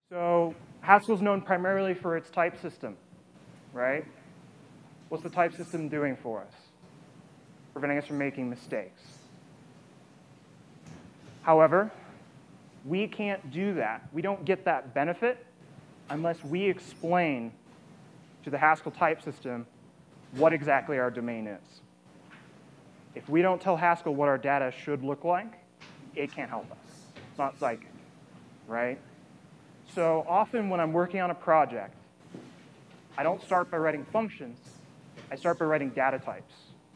So Haskell's known primarily for its type system, right? What's the type system doing for us? Preventing us from making mistakes. However, we can't do that. We don't get that benefit unless we explain to the Haskell type system what exactly our domain is. If we don't tell Haskell what our data should look like, it can't help us. It's not psychic, right? So often when I'm working on a project, I don't start by writing functions. I start by writing data types.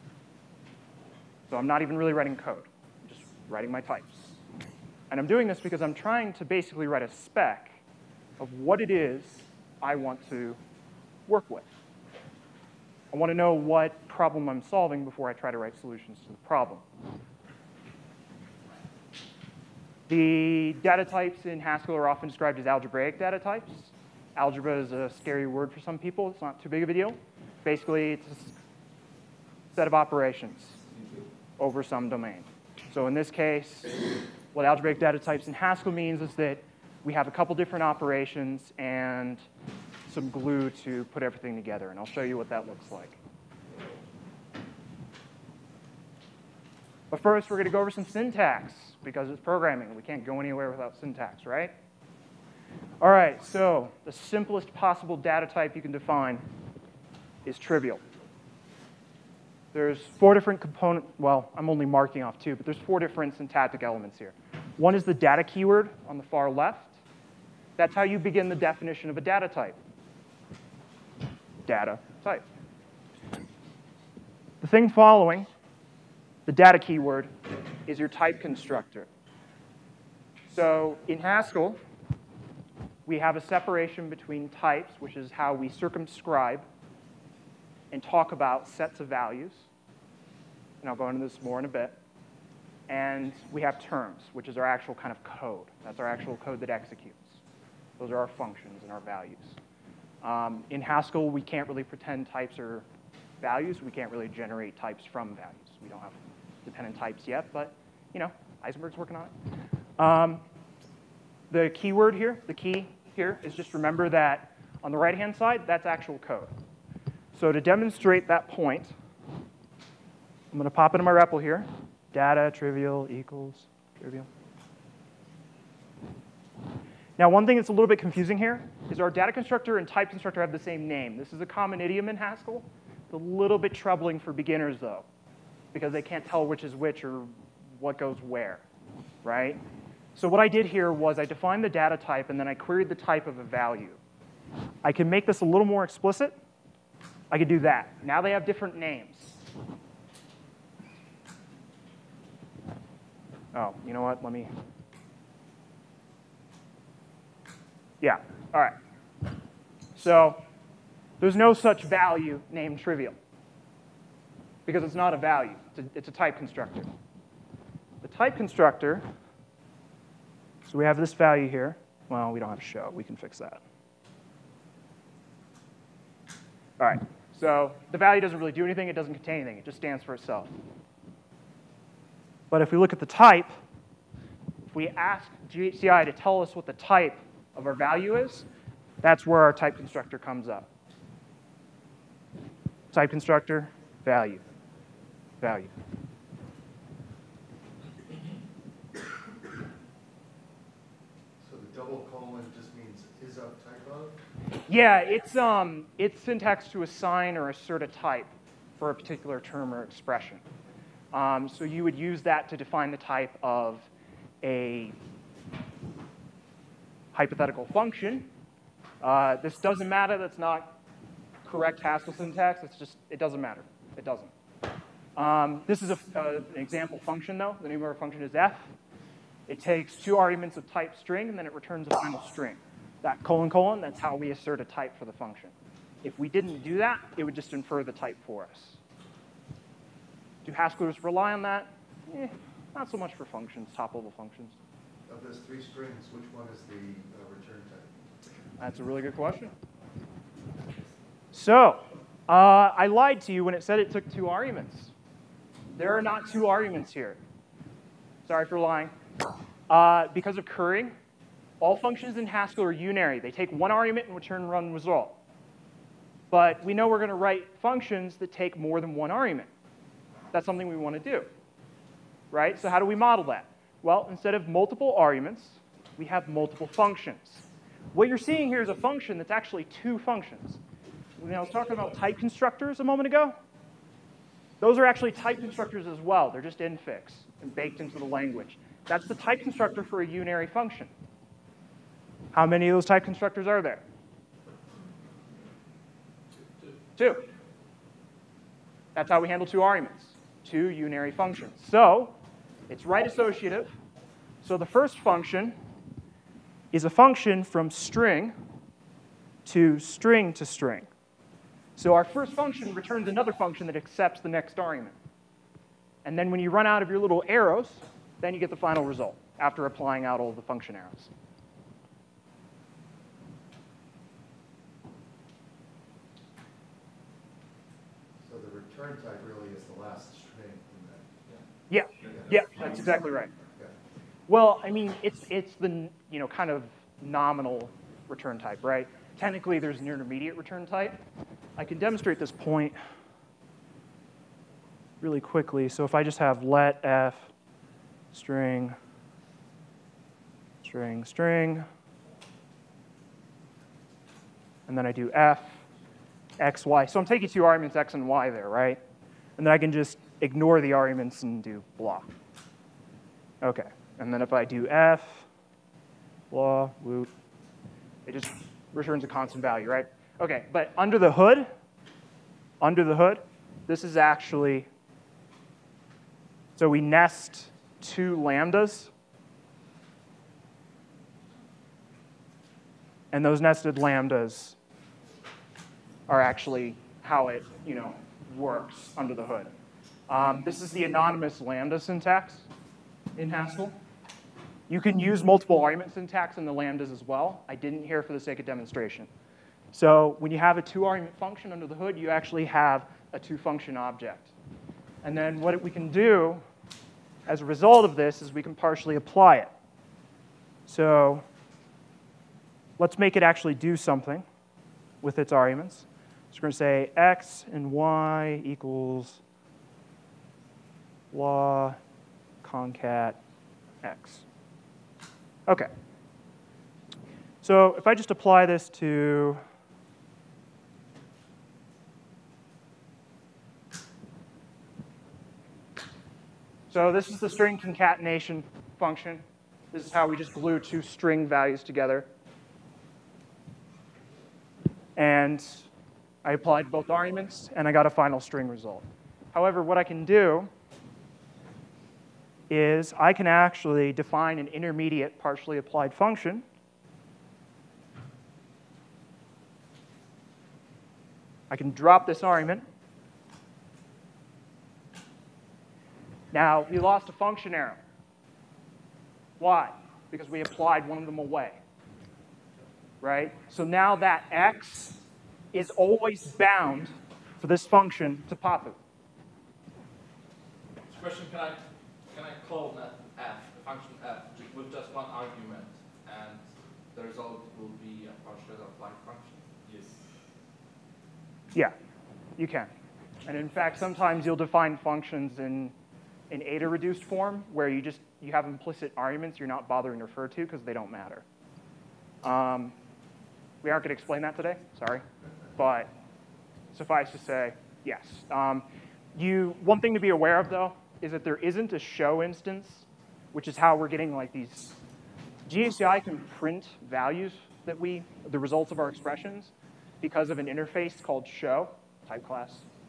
So I'm not even really writing code. I'm just writing my types. And I'm doing this because I'm trying to basically write a spec of what it is I want to work with. I want to know what problem I'm solving before I try to write solutions to the problem. The data types in Haskell are often described as algebraic data types. Algebra is a scary word for some people. It's not too big of a deal. Basically, it's a set of operations over some domain. So in this case, what algebraic data types in Haskell means is that we have a couple different operations and some glue to put everything together. And I'll show you what that looks like. But first, we're going to go over some syntax, because it's programming. We can't go anywhere without syntax, right? All right, so the simplest possible data type you can define is trivial. There's 4 different components. Well, I'm only marking off 2, but there's 4 different syntactic elements here. One is the data keyword on the far left. That's how you begin the definition of a data type. Data type. The thing following the data keyword is your type constructor. So in Haskell, we have a separation between types, which is how we circumscribe and talk about sets of values. And I'll go into this more in a bit. And we have terms, which is our actual kind of code. That's our actual code that executes. Those are our functions and our values. In Haskell, we can't really pretend types are values. We can't really generate types from values. We don't have dependent types yet, but you know, Eisenberg's working on it. The keyword here, the key here, is just remember that on the right-hand side, that's actual code. So to demonstrate that point, I'm going to pop into my REPL here. Data trivial equals trivial. Now, one thing that's a little bit confusing here is our data constructor and type constructor have the same name. This is a common idiom in Haskell. It's a little bit troubling for beginners, though, because they can't tell which is which or what goes where, right? So what I did here was I defined the data type, and then I queried the type of a value. I can make this a little more explicit. I could do that. Now they have different names. Oh, you know what? Let me. Yeah, all right. So there's no such value named trivial, because it's not a value. It's a type constructor. The type constructor, so we have this value here. Well, we don't have show. We can fix that. All right, so the value doesn't really do anything. It doesn't contain anything. It just stands for itself. But if we look at the type, if we ask GHCI to tell us what the type of our value is, that's where our type constructor comes up. Type constructor, value, value. So the double colon just means is of type of? Yeah, it's syntax to assign or assert a type for a particular term or expression. So you would use that to define the type of a hypothetical function. This doesn't matter. That's not correct Haskell syntax. It's just, it doesn't matter. It doesn't. This is an example function, though. The name of our function is f. It takes 2 arguments of type string, and then it returns a final string. That colon colon, that's how we assert a type for the function. If we didn't do that, it would just infer the type for us. Do Haskellers rely on that? Not so much for functions, top-level functions. Of those 3 strings, which one is the return type? That's a really good question. So I lied to you when it said it took 2 arguments. There are not 2 arguments here. Sorry for lying. Because of currying, All functions in Haskell are unary. They take one argument and return one result. But we know we're going to write functions that take more than one argument. That's something we want to do, right? So how do we model that? Well, instead of multiple arguments, we have multiple functions. What you're seeing here is a function that's actually two functions. When I was talking about type constructors a moment ago, those are actually type constructors as well. They're just infix and baked into the language. That's the type constructor for a unary function. How many of those type constructors are there? Two. That's how we handle two arguments, two unary functions. So it's right associative. So the first function is a function from string to string to string. So our first function returns another function that accepts the next argument. And then when you run out of your little arrows, then you get the final result after applying out all the function arrows. So the return type really is the last string in that. Yeah, that's exactly right. Yeah. Well, I mean, it's the kind of nominal return type, right? Technically, there's an intermediate return type. I can demonstrate this point really quickly. So if I just have let f string, string, string, and then I do f, x, y. So I'm taking two arguments, x and y there, right? And then I can just ignore the arguments and do blah. OK. And then if I do f, blah, woot, it just returns a constant value, right? OK, but under the hood, this is actually, so we nest two lambdas. And those nested lambdas are actually how it works under the hood. This is the anonymous lambda syntax in Haskell. You can use multiple argument syntax in the lambdas as well. I didn't here for the sake of demonstration. So when you have a two-argument function under the hood, you actually have a two-function object. And then what we can do as a result of this is we can partially apply it. So let's make it actually do something with its arguments. So we're going to say x and y equals blah concat x. OK. So if I just apply this to so this is the string concatenation function. This is how we just glue two string values together. And I applied both arguments, and I got a final string result. However, what I can do is I can actually define an intermediate partially applied function. I can drop this argument. Now, we lost a function arrow. Why? Because we applied one of them away. Right? So now that x is always bound for this function to pop it. Question, can I call that f, the function f, with just one argument, and the result will be a partially applied function? Yes. Yeah, you can. And in fact, sometimes you'll define functions in an eta-reduced form where you have implicit arguments you're not bothering to refer to because they don't matter. We aren't going to explain that today, sorry. But suffice to say, yes. One thing to be aware of, though, is that there isn't a show instance, which is how we're getting like these. GACI can print values that the results of our expressions because of an interface called show, type class.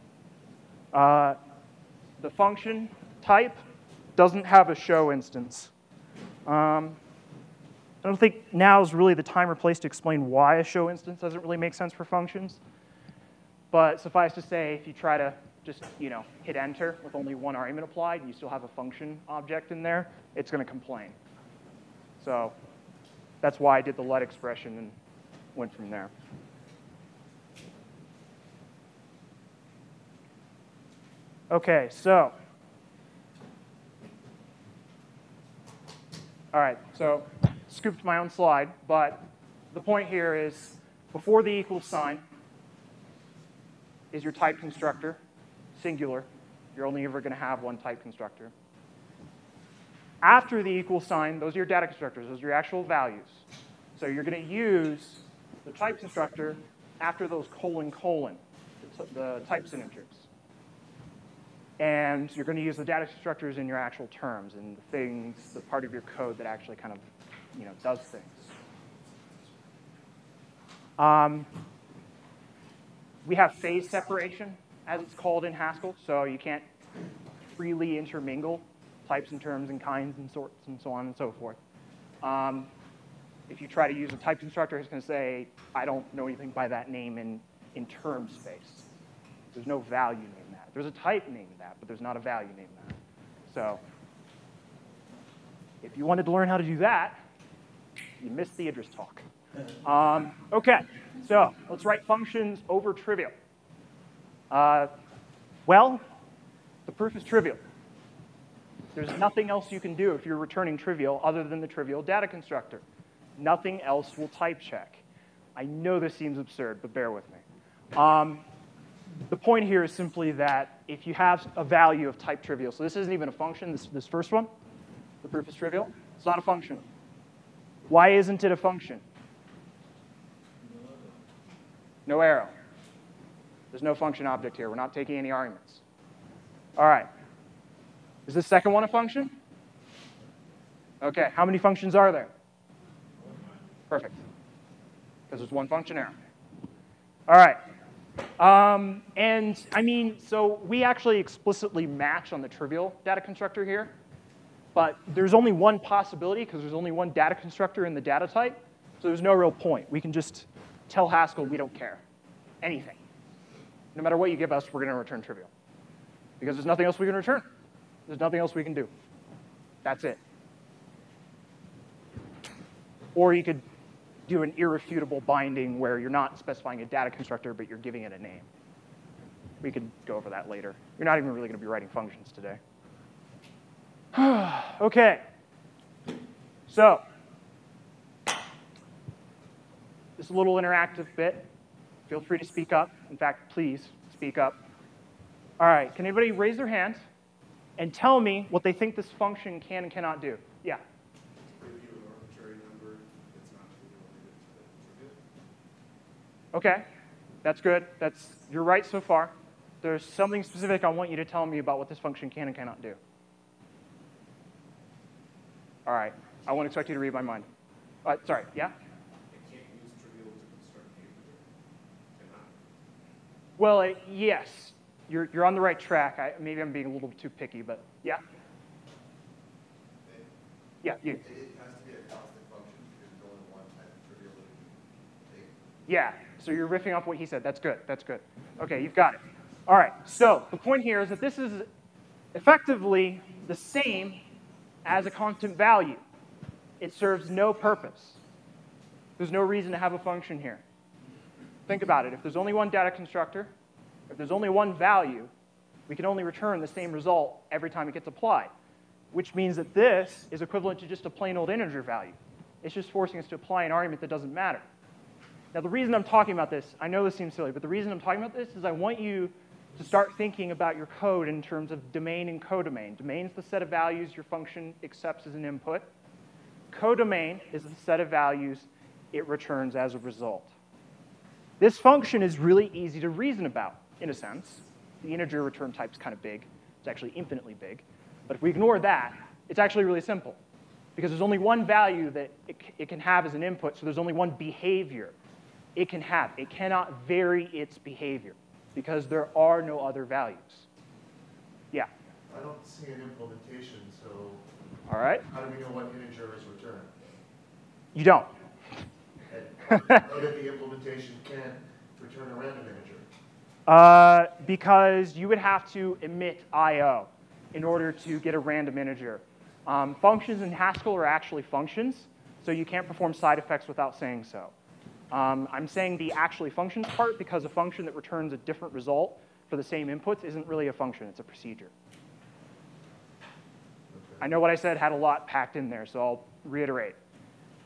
The function type doesn't have a show instance. I don't think now is really the time or place to explain why a show instance doesn't really make sense for functions. But suffice to say, if you try to just hit enter with only one argument applied, and you still have a function object in there, it's going to complain. So that's why I did the let expression and went from there. OK, so all right, so scooped my own slide, but the point here is before the equal sign is your type constructor, singular. You're only ever going to have one type constructor. After the equal sign, those are your data constructors. Those are your actual values. So you're going to use the type constructor after those colon, the types integers. And you're going to use the data constructors in your actual terms and the things, the part of your code that actually kind of does things. We have phase separation, as it's called in Haskell, so you can't freely intermingle types and terms and kinds and sorts and so on and so forth. If you try to use a type constructor, it's going to say, I don't know anything by that name in term space. There's no value named that. There's a type named that, but there's not a value named that. So if you wanted to learn how to do that, you missed the Idris talk. OK, so let's write functions over trivial. Well, the proof is trivial. There's nothing else you can do if you're returning trivial other than the trivial data constructor. Nothing else will type check. I know this seems absurd, but bear with me. The point here is simply that if you have a value of type trivial, so this isn't even a function, this first one, the proof is trivial, it's not a function. Why isn't it a function? No arrow. There's no function object here. We're not taking any arguments. All right. Is this second one a function? OK, how many functions are there? Perfect. Because there's one function arrow. All right. And I mean, so we actually explicitly match on the trivial data constructor here. But there's only one possibility, because there's only one data constructor in the data type. So there's no real point. We can just tell Haskell we don't care. Anything. No matter what you give us, we're going to return trivial. Because there's nothing else we can return. There's nothing else we can do. That's it. Or you could do an irrefutable binding where you're not specifying a data constructor, but you're giving it a name. We could go over that later. You're not even really going to be writing functions today. OK. So this little interactive bit, feel free to speak up. In fact, please speak up. All right, can anybody raise their hand and tell me what they think this function can and cannot do? Yeah. OK, that's good. You're right so far. There's something specific I want you to tell me about what this function can and cannot do. All right, I won't expect you to read my mind. Sorry, yeah? It can't use trivial to construct the integer. Cannot. Well, yes, you're on the right track. Maybe I'm being a little too picky, but yeah? Yeah, you. It has to be a constant function because there's only one type of trivial that you can take. Yeah, so you're riffing off what he said. That's good. That's good. OK, you've got it. All right, so the point here is that this is effectively the same as a constant value. It serves no purpose. There's no reason to have a function here. Think about it. If there's only one data constructor, if there's only one value, we can only return the same result every time it gets applied, which means that this is equivalent to just a plain old integer value. It's just forcing us to apply an argument that doesn't matter. Now, the reason I'm talking about this, I know this seems silly, but the reason I'm talking about this is I want you to start thinking about your code in terms of domain and codomain. Domain is the set of values your function accepts as an input. Codomain is the set of values it returns as a result. This function is really easy to reason about, in a sense. The integer return type is kind of big. It's actually infinitely big. But if we ignore that, it's actually really simple. Because there's only one value that it can have as an input, so there's only one behavior it can have. It cannot vary its behavior, because there are no other values. Yeah? I don't see an implementation, so All right. how do we know what integer is returned? You don't. And know that the implementation can't return a random integer. Because you would have to emit I/O in order to get a random integer. Functions in Haskell are actually functions, so you can't perform side effects without saying so. I'm saying the actually functions part because a function that returns a different result for the same inputs isn't really a function. It's a procedure. Okay. I know what I said had a lot packed in there, so I'll reiterate.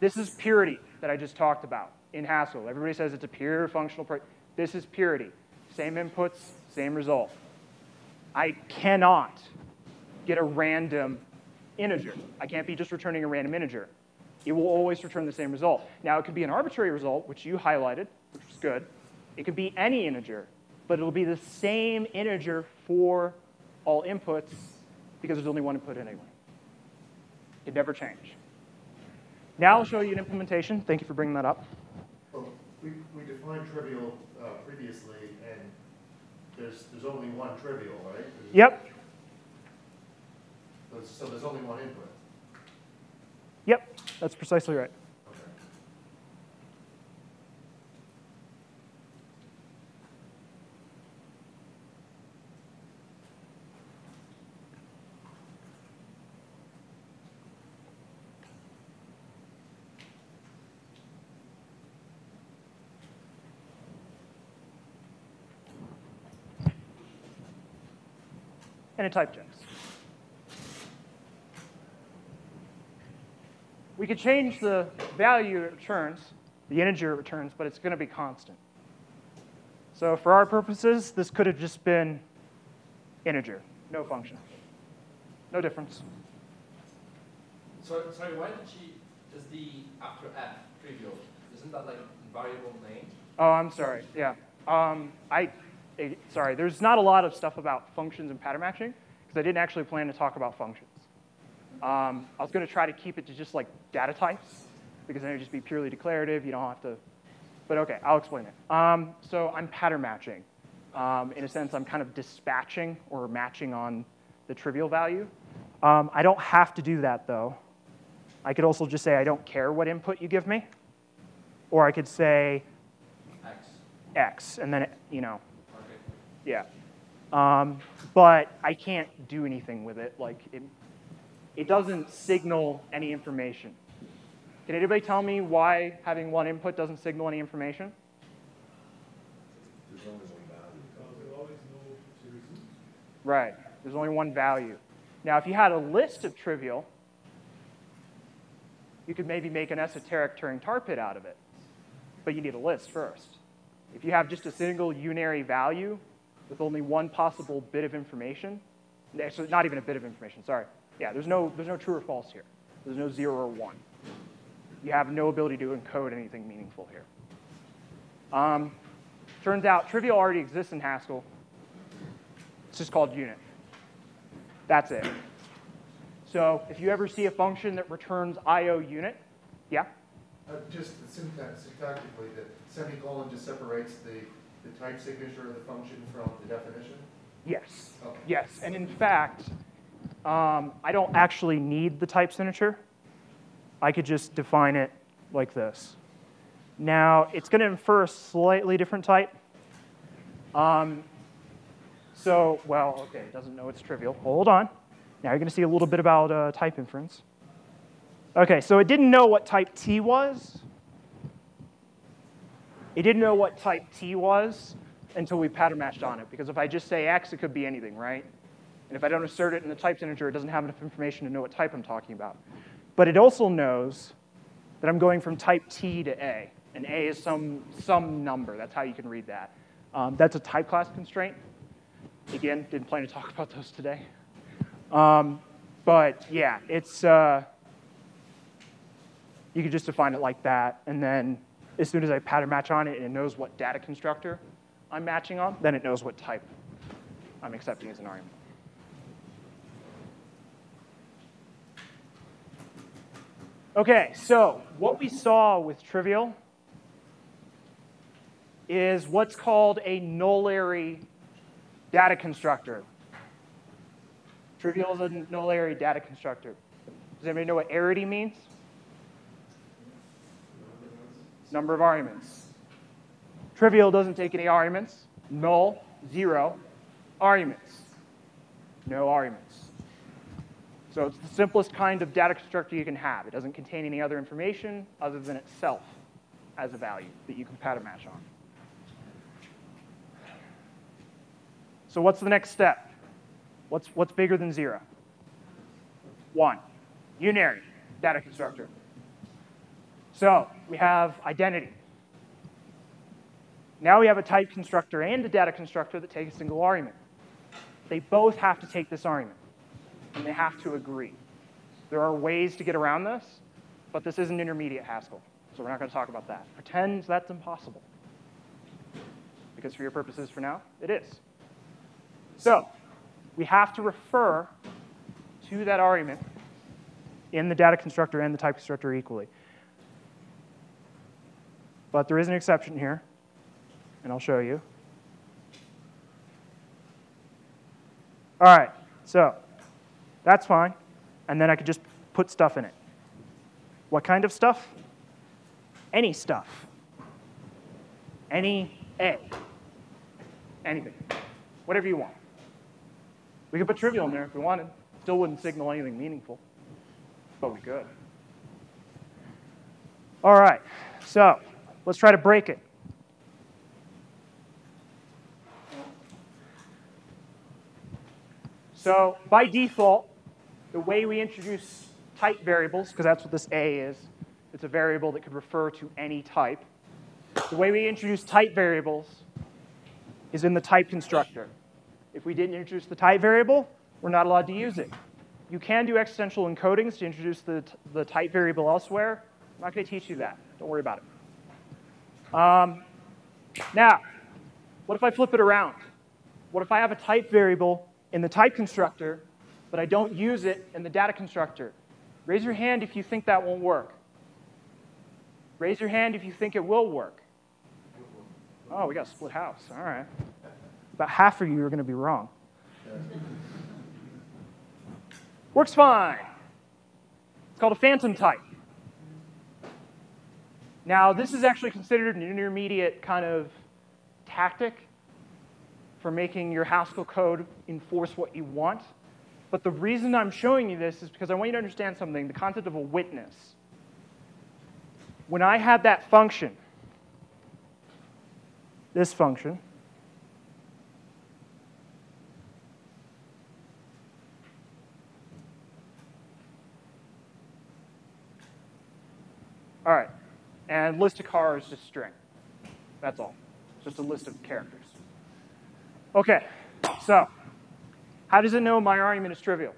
This is purity that I just talked about in Haskell. Everybody says it's a pure functional. This is purity. Same inputs, same result. I cannot get a random integer. I can't be just returning a random integer. It will always return the same result. Now, it could be an arbitrary result, which you highlighted, which is good. It could be any integer, but it'll be the same integer for all inputs because there's only one input anyway. It never change. Now I'll show you an implementation. Thank you for bringing that up. Well, we defined trivial previously, and there's only one trivial, right? Yep. So there's only one input. Yep, that's precisely right. Okay. And a type checks. We could change the value it returns, the integer it returns, but it's going to be constant. So for our purposes, this could have just been integer, no function. No difference. Sorry, why is the after f trivial? Isn't that like a variable name? Oh, I'm sorry. Yeah. Sorry, there's not a lot of stuff about functions and pattern matching, because I didn't actually plan to talk about functions. I was going to try to keep it to just like data types, because then it would just be purely declarative. You don't have to. But OK, I'll explain it. So I'm pattern matching. In a sense, I'm kind of dispatching or matching on the trivial value. I don't have to do that, though. I could also just say I don't care what input you give me. Or I could say X, and then, you know. Okay. Yeah. But I can't do anything with it. Like it doesn't signal any information. Can anybody tell me why having one input doesn't signal any information? There's only one value. There always no series. Right. There's only one value. Now, if you had a list of trivial, you could maybe make an esoteric Turing tar pit out of it. But you need a list first. If you have just a single unary value with only one possible bit of information, actually not even a bit of information, sorry. Yeah, there's no true or false here. There's no 0 or 1. You have no ability to encode anything meaningful here. Turns out trivial already exists in Haskell. It's just called unit. That's it. So if you ever see a function that returns IO unit, yeah? Just syntactically, the semicolon just separates the type signature of the function from the definition? Yes. Okay. Yes. And in fact, I don't actually need the type signature. I could just define it like this. Now, it's going to infer a slightly different type. Well, OK, it doesn't know it's trivial. Hold on. Now you're going to see a little bit about type inference. OK, so it didn't know what type T was. It didn't know what type T was until we pattern matched on it. Because if I just say X, it could be anything, right? And if I don't assert it in the type integer, it doesn't have enough information to know what type I'm talking about. But it also knows that I'm going from type T to A. And A is some number. That's how you can read that. That's a type class constraint. Again, didn't plan to talk about those today. But yeah, it's you could just define it like that. And then as soon as I pattern match on it and it knows what data constructor I'm matching on, then it knows what type I'm accepting as an argument. OK, so what we saw with trivial is what's called a nullary data constructor. Trivial is a nullary data constructor. Does anybody know what arity means? Number of arguments. Trivial doesn't take any arguments. Null, 0. Arguments, no arguments. So it's the simplest kind of data constructor you can have. It doesn't contain any other information other than itself as a value that you can pattern match on. So what's the next step? What's bigger than 0? 1. Unary data constructor. So we have identity. Now we have a type constructor and a data constructor that take a single argument. They both have to take this argument, and they have to agree. There are ways to get around this, but this isn't intermediate Haskell, so we're not going to talk about that. Pretend that's impossible, because for your purposes for now, it is. So we have to refer to that argument in the data constructor and the type constructor equally. But there is an exception here, and I'll show you. All right, so that's fine. And then I could just put stuff in it. What kind of stuff? Any stuff. Any A. Anything. Whatever you want. We could put trivial in there if we wanted. Still wouldn't signal anything meaningful, but we could. All right, so let's try to break it. So by default, the way we introduce type variables, because that's what this A is, it's a variable that could refer to any type. The way we introduce type variables is in the type constructor. If we didn't introduce the type variable, we're not allowed to use it. You can do existential encodings to introduce the type variable elsewhere. I'm not going to teach you that. Don't worry about it. Now, what if I flip it around? What if I have a type variable in the type constructor, but I don't use it in the data constructor? Raise your hand if you think that won't work. Raise your hand if you think it will work. Oh, we got a split house. All right. About half of you are going to be wrong. Works fine. It's called a phantom type. Now, this is actually considered an intermediate kind of tactic for making your Haskell code enforce what you want. But the reason I'm showing you this is because I want you to understand something, the concept of a witness. When I had that function, this function, all right, and list of cars is just string. That's all. Just a list of characters. Okay, so how does it know my argument is trivial?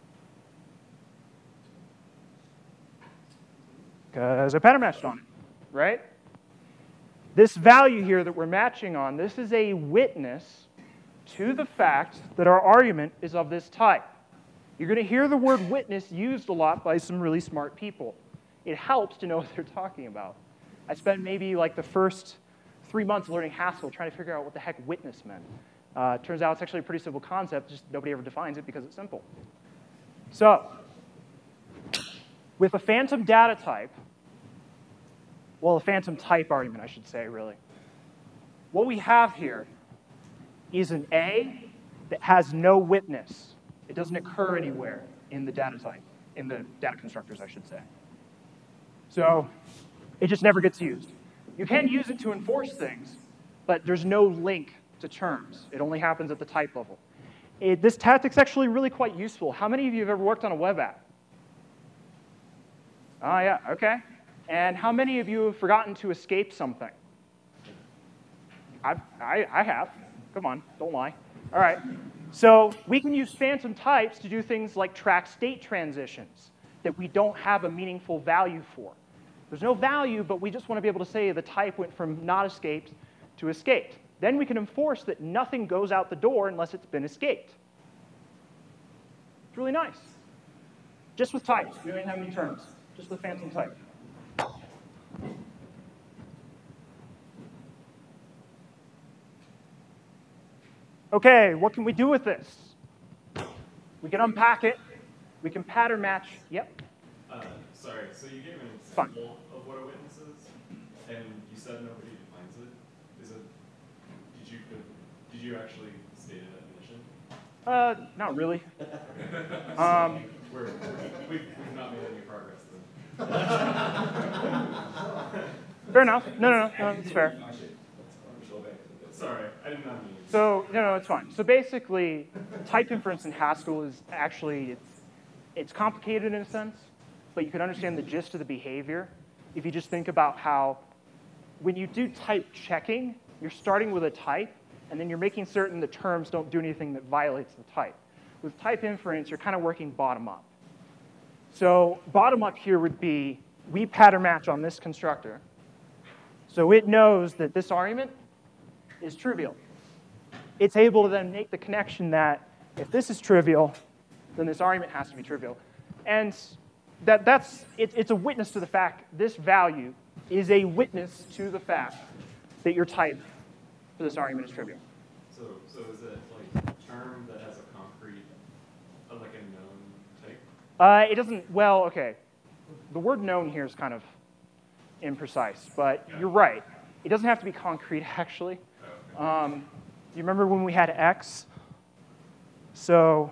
Because I pattern matched on it, right? This value here that we're matching on, this is a witness to the fact that our argument is of this type. You're going to hear the word witness used a lot by some really smart people. It helps to know what they're talking about. I spent maybe like the first 3 months learning Haskell trying to figure out what the heck witness meant. Turns out it's actually a pretty simple concept, just nobody ever defines it because it's simple. So, with a phantom data type, well, a phantom type argument, I should say, really, what we have here is an A that has no witness. It doesn't occur anywhere in the data type, in the data constructors, I should say. So, it just never gets used. You can use it to enforce things, but there's no link to terms. It only happens at the type level. This tactic's actually really quite useful. How many of you have ever worked on a web app? Oh, yeah, OK. And how many of you have forgotten to escape something? I have. Come on, don't lie. All right. So we can use phantom types to do things like track state transitions that we don't have a meaningful value for. There's no value, but we just want to be able to say the type went from not escaped to escaped. Then we can enforce that nothing goes out the door unless it's been escaped. It's really nice. Just with types. We don't even have any terms. Just with phantom type. OK, what can we do with this? We can unpack it. We can pattern match. Yep. Sorry, so you gave an example of what a witness is, and you said nobody defines it. Is it? Did you actually state a definition? Not really. We've not made any progress then. Fair enough. No, it's fair. Sorry, I did not mean. So no, it's fine. So basically, type inference in Haskell is actually it's complicated in a sense, but you can understand the gist of the behavior. if you just think about how when you do type checking, you're starting with a type, and then you're making certain the terms don't do anything that violates the type. With type inference, you're kind of working bottom up. So bottom up here would be, we pattern match on this constructor. So it knows that this argument is trivial. It's able to then make the connection that if this is trivial, then this argument has to be trivial. And it's a witness to the fact this value is a witness to the fact that your type for this argument is trivial. So is it like a term that has a concrete, like a known type? It doesn't, well, OK. The word known here is kind of imprecise, but you're right. It doesn't have to be concrete, actually. Oh, okay. You remember when we had x? So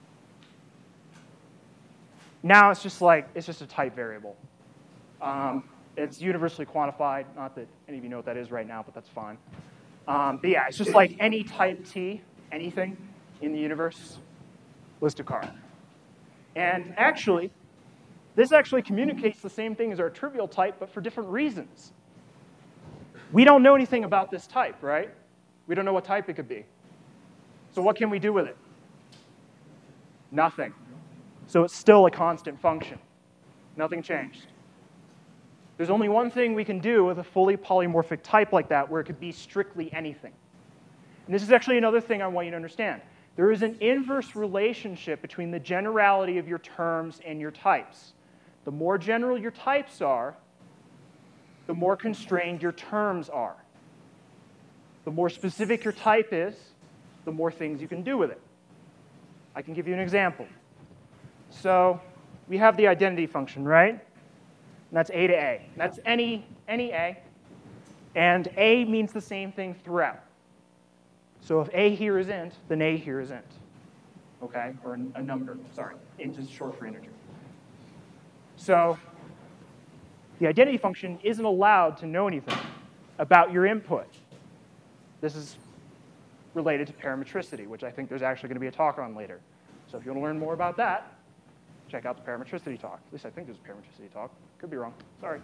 now it's just a type variable. It's universally quantified. Not that any of you know what that is right now, but that's fine. But yeah, it's just like any type t, anything in the universe, list a car. And actually, this actually communicates the same thing as our trivial type, but for different reasons. We don't know anything about this type, right? We don't know what type it could be. So what can we do with it? Nothing. So it's still a constant function. Nothing changed. There's only one thing we can do with a fully polymorphic type like that, where it could be strictly anything. And this is actually another thing I want you to understand. There is an inverse relationship between the generality of your terms and your types. The more general your types are, the more constrained your terms are. The more specific your type is, the more things you can do with it. I can give you an example. So we have the identity function, right? And that's A to A. That's any A. And A means the same thing throughout. So if A here is int, then A here is int. OK? Or a number. Sorry. Int is short for integer. So the identity function isn't allowed to know anything about your input. This is related to parametricity, which I think there's actually going to be a talk on later. So if you want to learn more about that, check out the parametricity talk. At least I think there's a parametricity talk. Could be wrong. Sorry.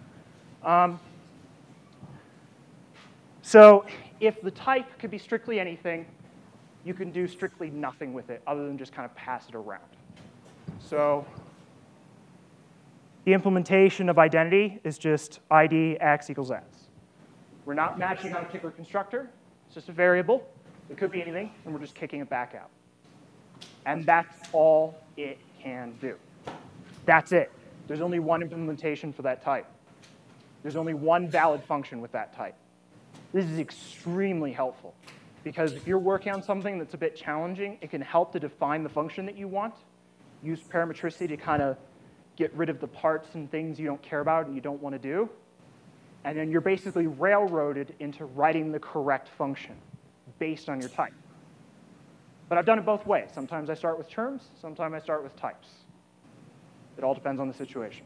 So if the type could be strictly anything, you can do strictly nothing with it other than just kind of pass it around. So the implementation of identity is just ID x equals s. We're not matching on a particular constructor. It's just a variable. It could be anything, and we're just kicking it back out. And that's all it can do. That's it. There's only one implementation for that type. There's only one valid function with that type. This is extremely helpful, because if you're working on something that's a bit challenging, it can help to define the function that you want. Use parametricity to kind of get rid of the parts and things you don't care about and you don't want to do. And then you're basically railroaded into writing the correct function based on your type. But I've done it both ways. Sometimes I start with terms. Sometimes I start with types. It all depends on the situation.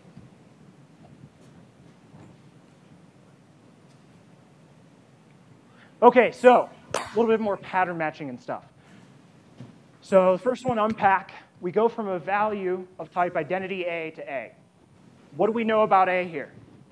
OK, so a little bit more pattern matching and stuff. So the first one, unpack. We go from a value of type identity A to A. What do we know about A here?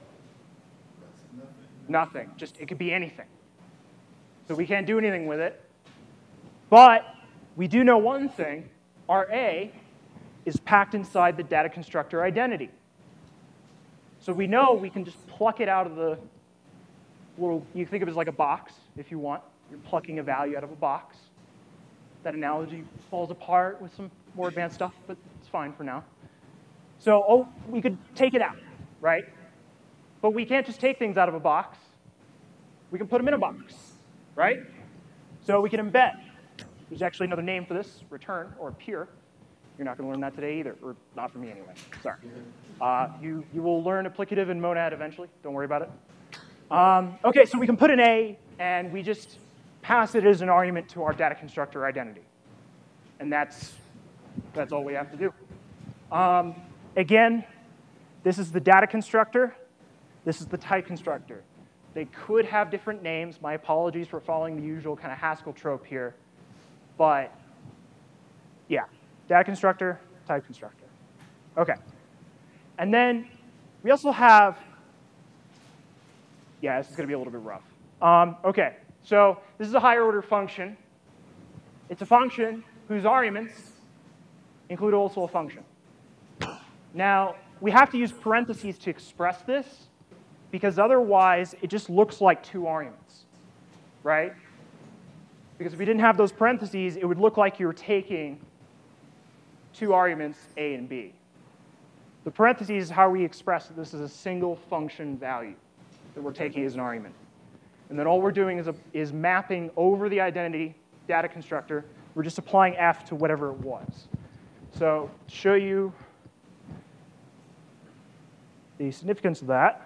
Nothing. Just it could be anything. So we can't do anything with it. But we do know one thing. Our A is packed inside the data constructor identity. So we know we can just pluck it out of the little, you think of it as like a box, if you want. You're plucking a value out of a box. That analogy falls apart with some more advanced stuff, but it's fine for now. So we could take it out, right? But we can't just take things out of a box. We can put them in a box, right? So we can embed. There's actually another name for this, return, or pure. You're not going to learn that today either, or not for me anyway. Sorry. You will learn applicative and monad eventually. Don't worry about it. OK, so we can put an A, and we just pass it as an argument to our data constructor identity. And that's all we have to do. Again, this is the data constructor. This is the type constructor. They could have different names. My apologies for following the usual kind of Haskell trope here. But yeah, data constructor, type constructor. OK. And then we also have Yeah, this is going to be a little bit rough. OK, so this is a higher order function. It's a function whose arguments include also a function. Now, we have to use parentheses to express this, because otherwise, it just looks like two arguments, right? Because if we didn't have those parentheses, it would look like you were taking two arguments, a and b. The parentheses is how we express that this is a single function value that we're taking as an argument. And then all we're doing is mapping over the identity data constructor. We're just applying f to whatever it was. So to show you the significance of that,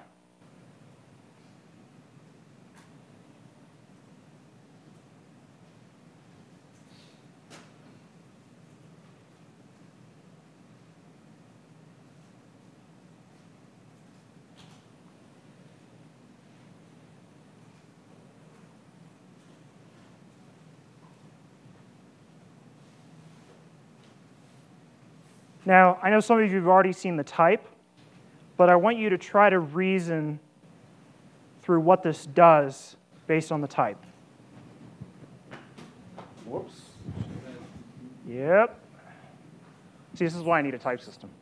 now, I know some of you have already seen the type, but I want you to try to reason through what this does based on the type. Whoops. Yep. See, this is why I need a type system.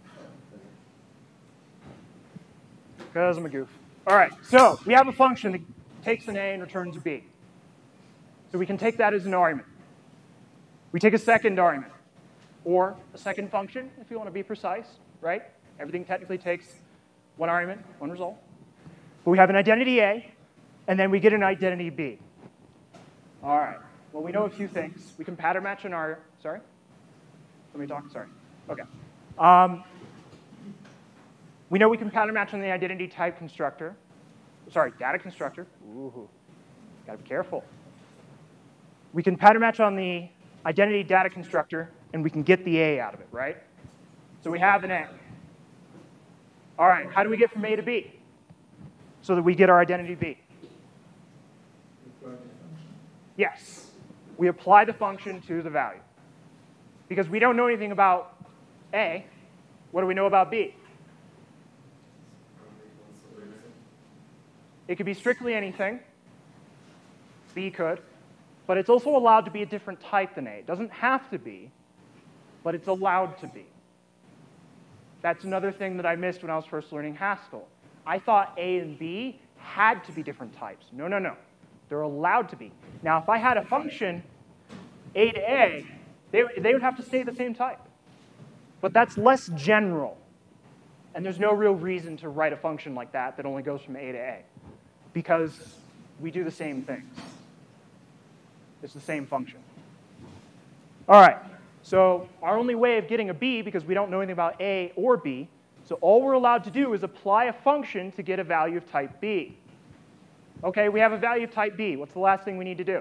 Because I'm a goof. All right, so we have a function that takes an a and returns a b. So we can take that as an argument. We take a second argument, or a second function, if you want to be precise, right? Everything technically takes one argument, one result. But we have an identity A, and then we get an identity B. All right. Well, we know a few things. We can pattern match in our, sorry? Let me talk, sorry. OK. We know we can pattern match on the identity type constructor. Sorry, data constructor. Ooh, got to be careful. We can pattern match on the identity data constructor, and we can get the A out of it, right? So we have an A. All right, how do we get from A to B so that we get our identity B? Yes, we apply the function to the value. Because we don't know anything about A, what do we know about B? It could be strictly anything. B could. But it's also allowed to be a different type than A. It doesn't have to be, but it's allowed to be. That's another thing that I missed when I was first learning Haskell. I thought A and B had to be different types. No, no, no. They're allowed to be. Now, if I had a function, A to A, they would have to stay the same type. But that's less general. And there's no real reason to write a function like that that only goes from A to A, because we do the same things. It's the same function. All right. So our only way of getting a B, because we don't know anything about A or B, so all we're allowed to do is apply a function to get a value of type B. OK, we have a value of type B. What's the last thing we need to do?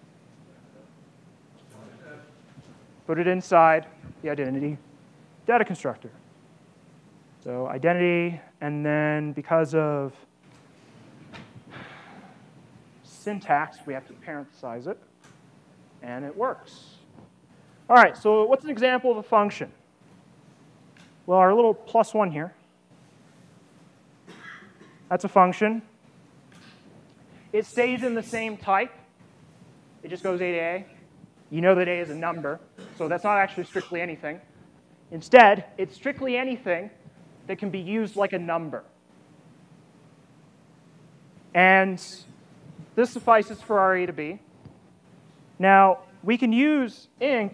Put it inside the identity data constructor. So identity, and then because of syntax, we have to parenthesize it. And it works. All right, so what's an example of a function? Well, our little +1 here, that's a function. It stays in the same type. It just goes A to A. You know that A is a number, so that's not actually strictly anything. Instead, it's strictly anything that can be used like a number. And this suffices for our A to B. Now, we can use inc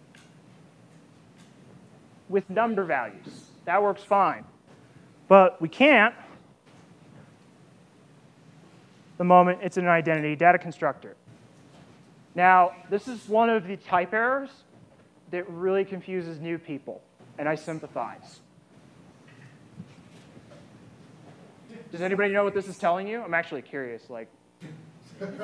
with number values. That works fine. But we can't the moment it's an identity data constructor. Now, this is one of the type errors that really confuses new people, and I sympathize. Does anybody know what this is telling you? I'm actually curious. Like, You didn't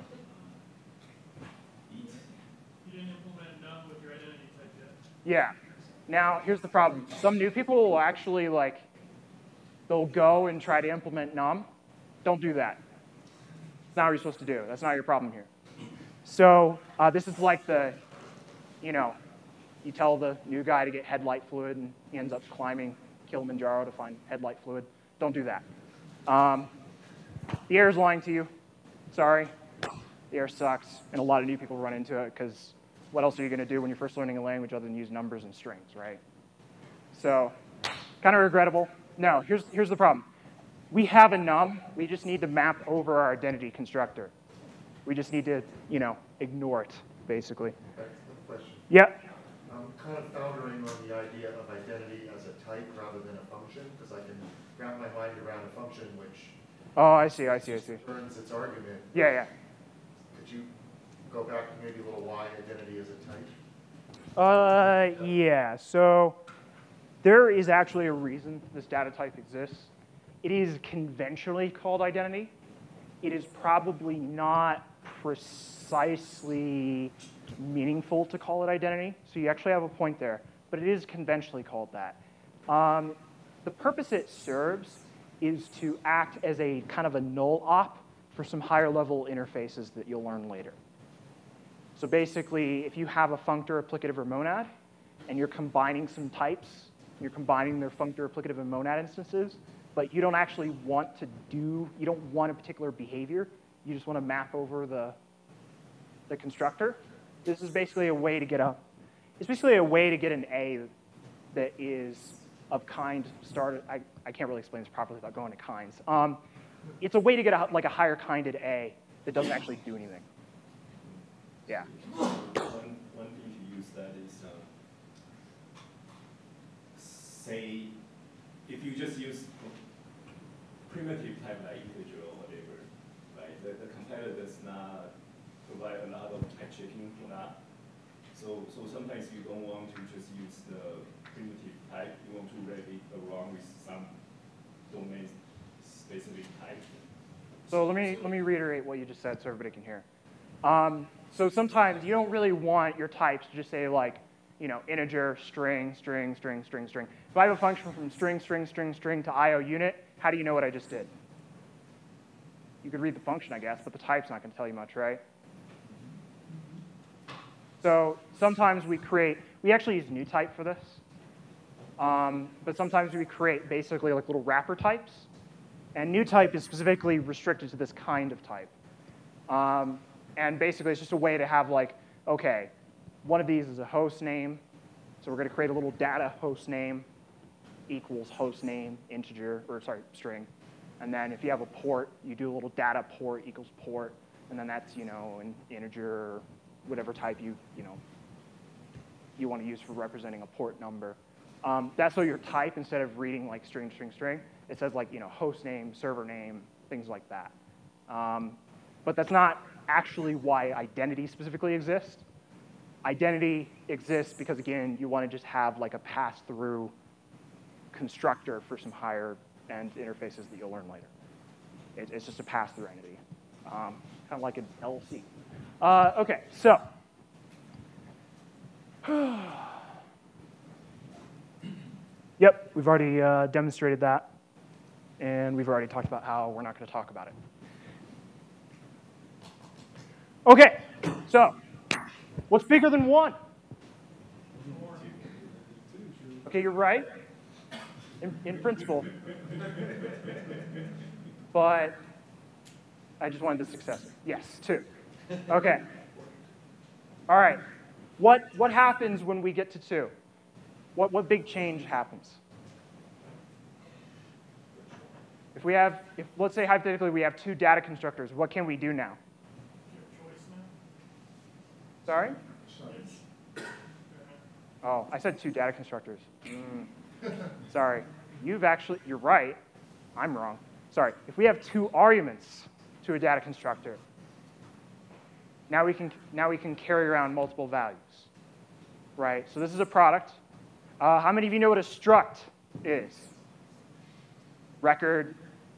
implement num with your identity type yet. yeah. Now, here's the problem. Some new people will actually, like, they'll go and try to implement num. Don't do that. It's not what you're supposed to do. That's not your problem here. So this is like the, you tell the new guy to get headlight fluid, and he ends up climbing Kilimanjaro to find headlight fluid. Don't do that. The error's lying to you. Sorry. The error sucks, and a lot of new people run into it because what else are you going to do when you're first learning a language other than use numbers and strings, right? So kind of regrettable. No, here's the problem. We have a num. We just need to map over our identity constructor. We just need to, ignore it, basically. Back to the question. Yep. I'm kind of foundering on the idea of identity as a type rather than a function, because I can wrap my mind around a function which Oh, I see. turns its argument. Yeah. Could you go back to maybe a little why identity as a type? Yeah. So there is actually a reason this data type exists. It is conventionally called identity. It is probably not precisely meaningful to call it identity. So you actually have a point there. But it is conventionally called that. The purpose it serves is to act as a kind of a null op for some higher level interfaces that you'll learn later. So basically, if you have a functor, applicative, or monad, and you're combining some types, you're combining their functor, applicative, and monad instances, but you don't actually want to you don't want a particular behavior, you just want to map over the constructor. This is basically a way to get it's basically a way to get an A that is of kind started. I can't really explain this properly without going to kinds. It's a way to get a higher kinded A that doesn't actually do anything. Yeah. One thing to use that is, say, if you just use primitive type like integer or whatever, right? The compiler does not provide a lot of type checking for that. So sometimes you don't want to just use the primitive type. You want to wrap it around with some domain-specific type. So let me reiterate what you just said so everybody can hear. So sometimes you don't really want your types to just say like, integer, string. If I have a function from string to IO unit, how do you know what I just did? You could read the function, I guess, but the type's not going to tell you much, right? So sometimes we actually use new type for this. But sometimes we create basically like little wrapper types. And new type is specifically restricted to this kind of type. And basically it's just a way to have like, okay, one of these is a host name. So we're going to create a little data host name equals host name string. And then if you have a port, you do a little data port equals port. And then that's, an integer or whatever type you want to use for representing a port number. That's so your type, instead of reading like string, it says like, host name, server name, things like that. But that's not actually why identity specifically exists. Identity exists because, again, you want to just have like a pass-through constructor for some higher-end interfaces that you'll learn later. It's just a pass-through entity, kind of like an LLC. OK, so yep, we've already demonstrated that. And we've already talked about how we're not going to talk about it. OK, so what's bigger than 1? OK, you're right, in principle. But I just wanted the successor. Yes, 2. OK. All right. What happens when we get to 2? What big change happens? If let's say hypothetically we have 2 data constructors, what can we do now? Sorry? Oh, I said 2 data constructors. Sorry. You're right. I'm wrong. Sorry. If we have 2 arguments to a data constructor, now we can carry around multiple values, right? So this is a product. How many of you know what a struct is? Record,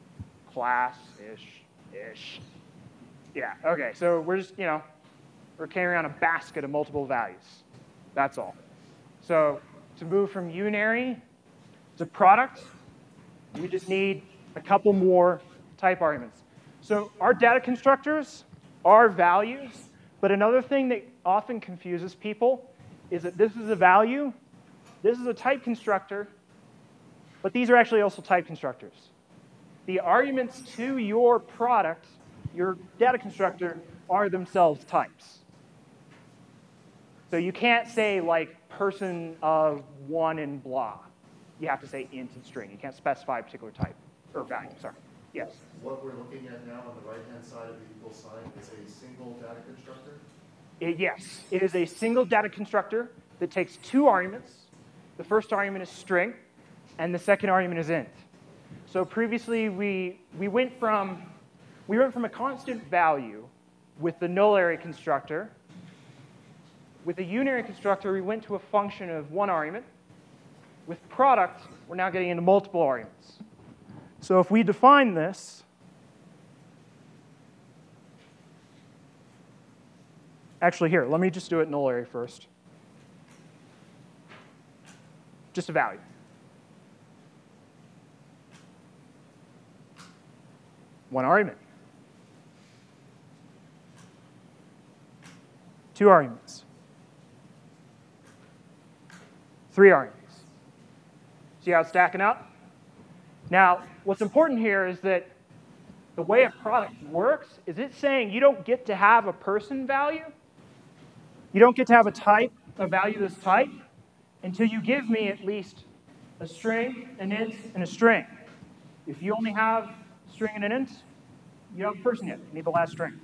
class-ish. Yeah, OK. So we're just, we're carrying around a basket of multiple values. That's all. So to move from unary to product, we just need a couple more type arguments. So our data constructors are values. But another thing that often confuses people is that this is a value, this is a type constructor, but these are actually also type constructors. the arguments to your product, your data constructor, are themselves types. So you can't say like person of one and blah. You have to say int and string. You can't specify a particular type or value. Sorry. Yes. What we're looking at now on the right-hand side of the equal sign is a single data constructor? Yes. It is a single data constructor that takes two arguments. The first argument is string, and the second argument is int. So previously, we went from a constant value with the null array constructor. With the unary constructor, we went to a function of one argument. With product, we're now getting into multiple arguments. So if we define this, actually here, let me just do it null array first. Just a value. One argument. Two arguments. Three arguments. See how it's stacking up? Now, what's important here is that the way a product works is it's saying you don't get to have a person value. You don't get to have a type, a value this type, until you give me at least a string, an int, and a string. If you only have a string and an int, you don't have a person yet. You need the last string.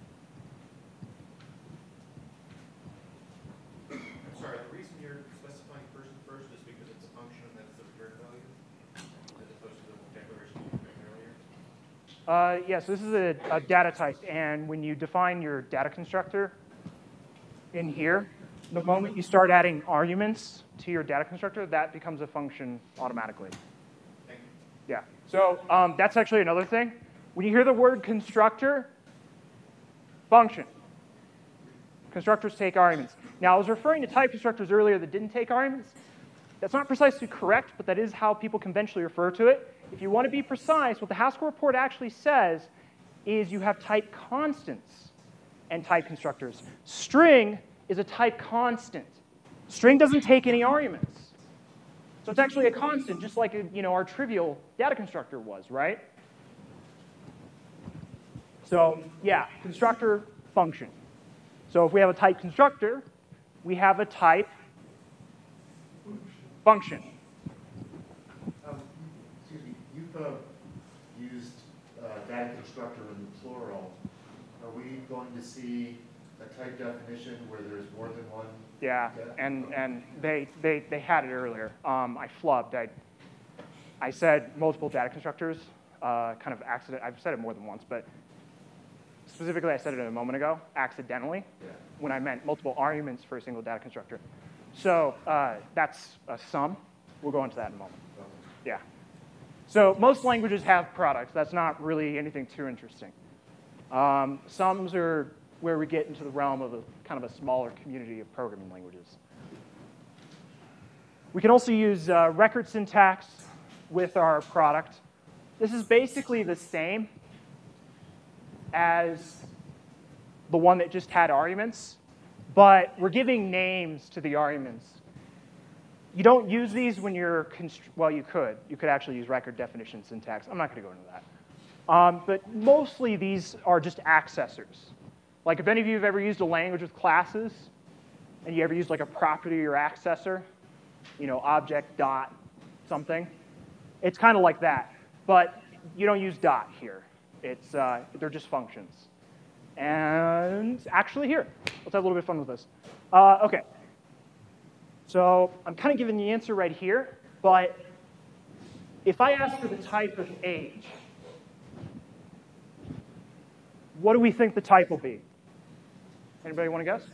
I'm sorry, the reason you're specifying person first is because it's a function that's the return value, as opposed to the declaration you were making earlier? Yes, this is a data type, and when you define your data constructor in here, the moment you start adding arguments to your data constructor, that becomes a function automatically. Thank you. Yeah. So that's actually another thing. When you hear the word constructor, function. Constructors take arguments. Now, I was referring to type constructors earlier that didn't take arguments. That's not precisely correct, but that is how people conventionally refer to it. If you want to be precise, what the Haskell report actually says is you have type constants and type constructors. String is a type constant. String doesn't take any arguments. So it's actually a constant, just like our trivial data constructor was, right? So yeah, constructor, function. So if we have a type constructor, we have a type function. Excuse me, you've used data constructor in the plural. Are we going to see a type definition where there's more than one? Yeah, and they had it earlier. I flubbed. I said multiple data constructors, kind of accident. I've said it more than once, but specifically I said it a moment ago, accidentally, when I meant multiple arguments for a single data constructor. So that's a sum. We'll go into that in a moment. Yeah. So most languages have products. That's not really anything too interesting. Sums are where we get into the realm of a kind of a smaller community of programming languages. We can also use record syntax with our product. This is basically the same as the one that just had arguments, but we're giving names to the arguments. You don't use these when you're, well, you could. You could actually use record definition syntax. I'm not going to go into that. But mostly these are just accessors. Like if any of you have ever used a language with classes, and you ever used like a property or accessor, object dot something, it's kind of like that. But you don't use dot here. They're just functions. And actually here, let's have a little bit of fun with this. OK. So I'm kind of giving the answer right here. But if I ask for the type of age, what do we think the type will be? Anybody want to guess?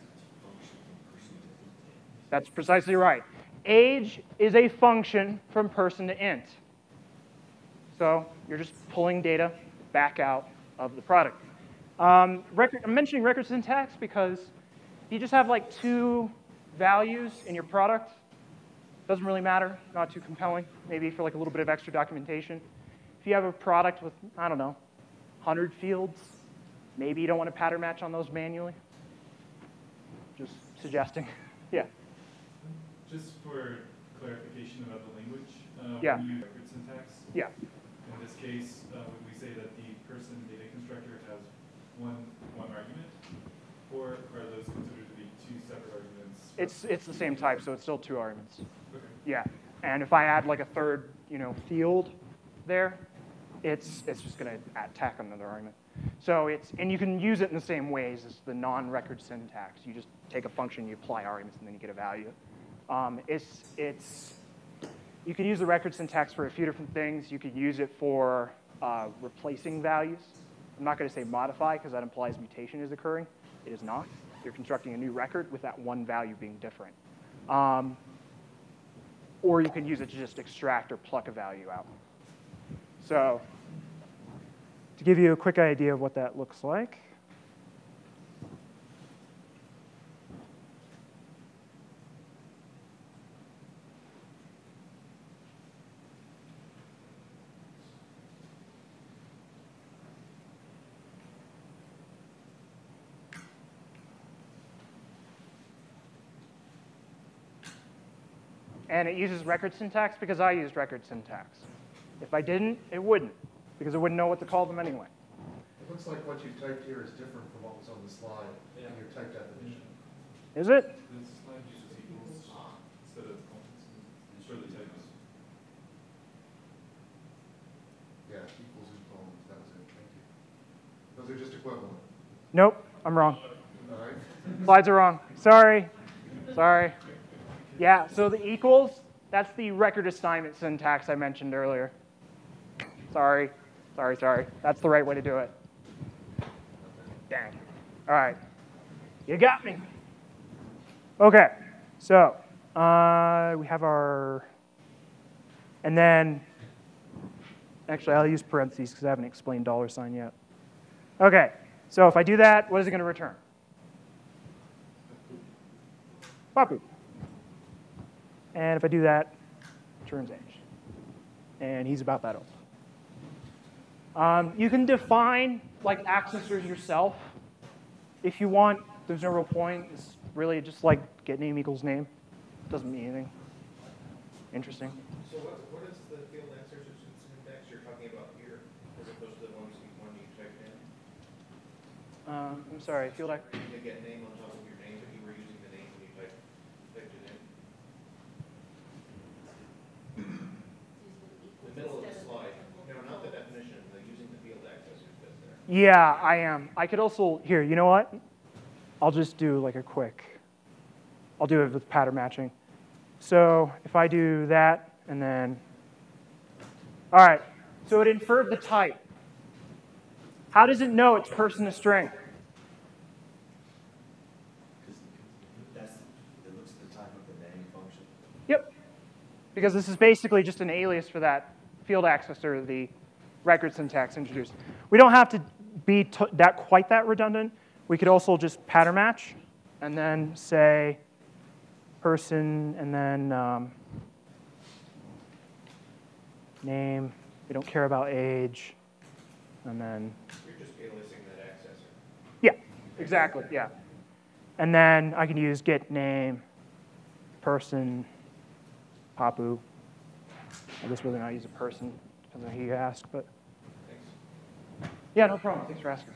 That's precisely right. Age is a function from person to int. So you're just pulling data back out of the product. I'm mentioning record syntax because if you just have like two values in your product, doesn't really matter, not too compelling, maybe for like a little bit of extra documentation. If you have a product with, I don't know, 100 fields, maybe you don't want to pattern match on those manually. Just suggesting. Yeah. Just for clarification about the language, Yeah. when you use record syntax, Yeah. in this case, would we say that the person data constructor has one argument, or are those considered to be two separate arguments? It's the same type, so it's still 2 arguments. Okay. Yeah, and if I add like a third, field there, it's just going to tack on another argument. So and you can use it in the same ways as the non-record syntax. You just take a function, you apply arguments, and then you get a value. You can use the record syntax for a few different things. You could use it for replacing values. I'm not going to say modify because that implies mutation is occurring. It is not. You're constructing a new record with that one value being different. Or you can use it to just extract or pluck a value out. So to give you a quick idea of what that looks like. And it uses record syntax because I used record syntax. If I didn't, it wouldn't, because it wouldn't know what to call them anyway. It looks like what you typed here is different from what was on the slide in your type definition. Is it? This slide uses equals instead of colons for the types. Yeah, equals and colons, that was it, thank you. Those are just equivalent. Nope, I'm wrong. All right. Slides are wrong. Sorry. Yeah, so the equals, that's the record assignment syntax I mentioned earlier. Sorry. That's the right way to do it. Dang. All right. You got me. OK, so we have our, and then, actually, I'll use parentheses because I haven't explained $sign yet. OK, so if I do that, what is it going to return? Papu. And if I do that, it returns age. And he's about that old. You can define like accessors yourself if you want. There's no real point. It's really just like get name equals name. Doesn't mean anything. Interesting. So what is the field accessor syntax you're talking about here, as opposed to the one you typed in? I'm sorry, field accessor. You get name on top of your name, but you were using the name when you typed it in. The middle of the slide. No, not the definition, using the field accessors that's there. Yeah, I am. I could also, here, you know what? I'll just do like a quick, I'll do it with pattern matching. So if I do that, and then, all right, so it inferred the type. How does it know it's person to string? It looks at the type of the name function. Yep, because this is basically just an alias for that field accessor, the record syntax introduced. We don't have to be quite that redundant. We could also just pattern match and then say person and then name. We don't care about age. And then You're just aliasing that accessor. yeah, exactly, yeah. And then I can use get name, person, Papu. I guess whether or not I use a person, depends on who you ask, but Thanks. yeah, no problem. Thanks for asking.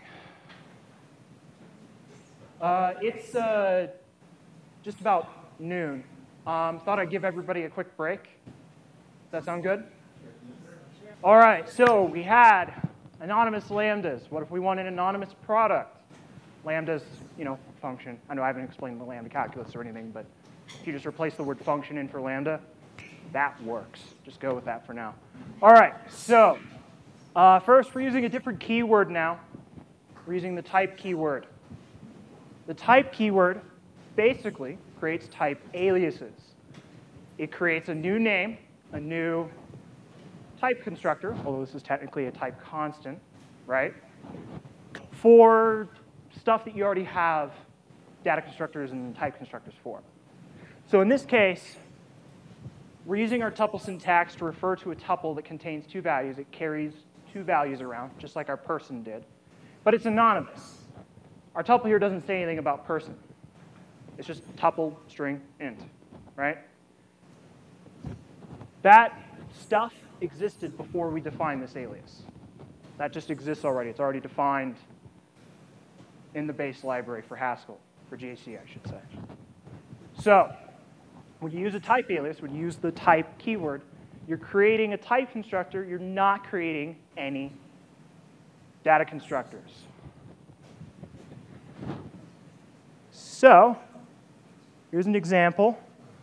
It's just about noon. Thought I'd give everybody a quick break. Does that sound good? All right, so we had anonymous lambdas. What if we want an anonymous product? Lambdas, function. I know I haven't explained the lambda calculus or anything, but if you just replace the word function in for lambda, that works. Just go with that for now. All right, so first we're using a different keyword now. We're using the type keyword. The type keyword basically creates type aliases. It creates a new name, a new type constructor, although this is technically a type constant, right? For stuff that you already have data constructors and type constructors for. So in this case, we're using our tuple syntax to refer to a tuple that contains 2 values. It carries 2 values around, just like our person did. But it's anonymous. Our tuple here doesn't say anything about person. It's just tuple string int, right? That stuff existed before we defined this alias. That just exists already. It's already defined in the base library for Haskell, for GHC, I should say. So when you use a type alias, when you use the type keyword, you're creating a type constructor. You're not creating any data constructors. So here's an example.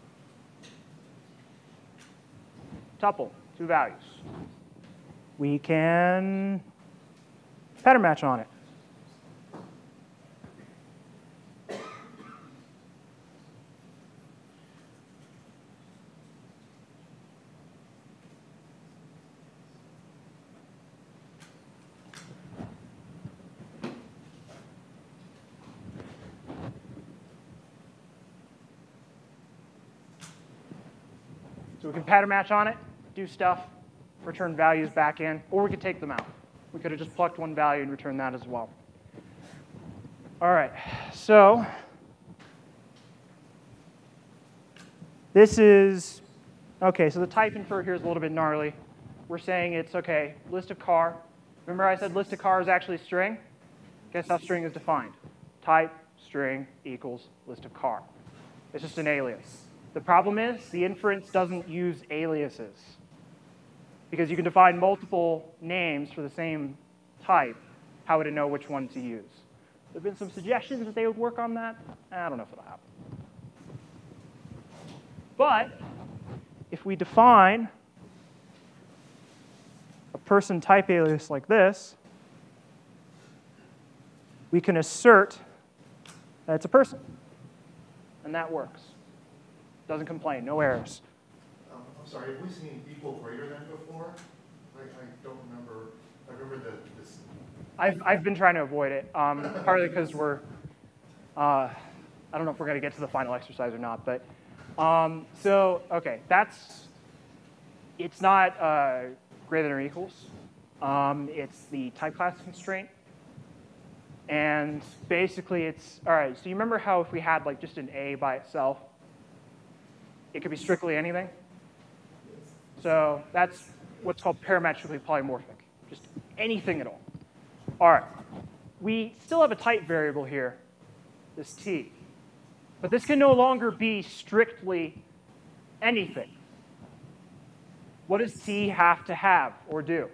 Tuple, 2 values. We can pattern match on it. So we can pattern match on it, do stuff, return values back in, or we could take them out. We could have just plucked one value and returned that as well. All right, so this is, OK, so the type infer here is a little bit gnarly. We're saying it's, OK, list of car. Remember I said list of car is actually string? Guess how string is defined? Type string equals list of car. It's just an alias. The problem is the inference doesn't use aliases, because you can define multiple names for the same type. How would it know which one to use? There have been some suggestions that they would work on that. I don't know if it'll happen. But if we define a person type alias like this, we can assert that it's a person. And that works. Doesn't complain, no errors. I'm sorry, have we seen equal greater than before? I don't remember. I remember this. I've been trying to avoid it, partly because we're, I don't know if we're going to get to the final exercise or not, but, so, OK, it's not greater than or equals. It's the type class constraint. And basically, it's, all right, so you remember how if we had like just an A by itself, it could be strictly anything? So that's what's called parametrically polymorphic, just anything at all. All right, we still have a type variable here, this t. But this can no longer be strictly anything. What does t have to have or do?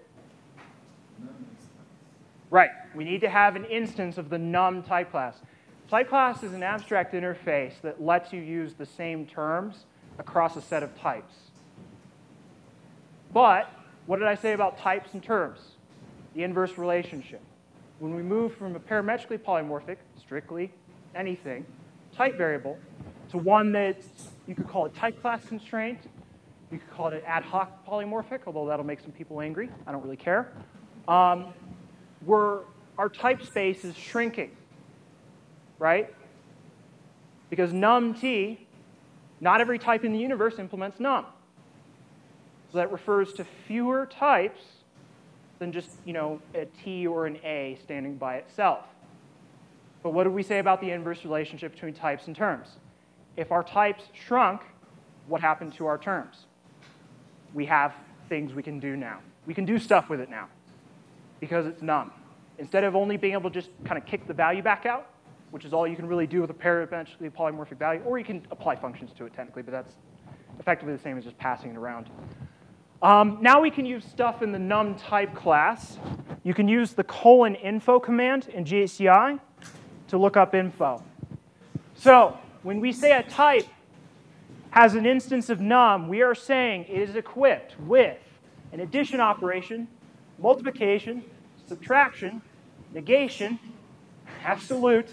Right, we need to have an instance of the num type class. Type class is an abstract interface that lets you use the same terms across a set of types. But what did I say about types and terms? The inverse relationship. When we move from a parametrically polymorphic, strictly anything, type variable, to one that you could call a type class constraint, you could call it an ad hoc polymorphic, although that'll make some people angry. I don't really care. Our type space is shrinking, right? Because num t, not every type in the universe implements num. So that refers to fewer types than just, a t or an a standing by itself. But what did we say about the inverse relationship between types and terms? If our types shrunk, what happened to our terms? We have things we can do now. We can do stuff with it now because it's num. Instead of only being able to just kind of kick the value back out, which is all you can really do with a parametrically polymorphic value, or you can apply functions to it technically, but that's effectively the same as just passing it around. Now we can use stuff in the num type class. You can use the :info command in GHCI to look up info. So when we say a type has an instance of num, we are saying it is equipped with an addition operation, multiplication, subtraction, negation, absolute,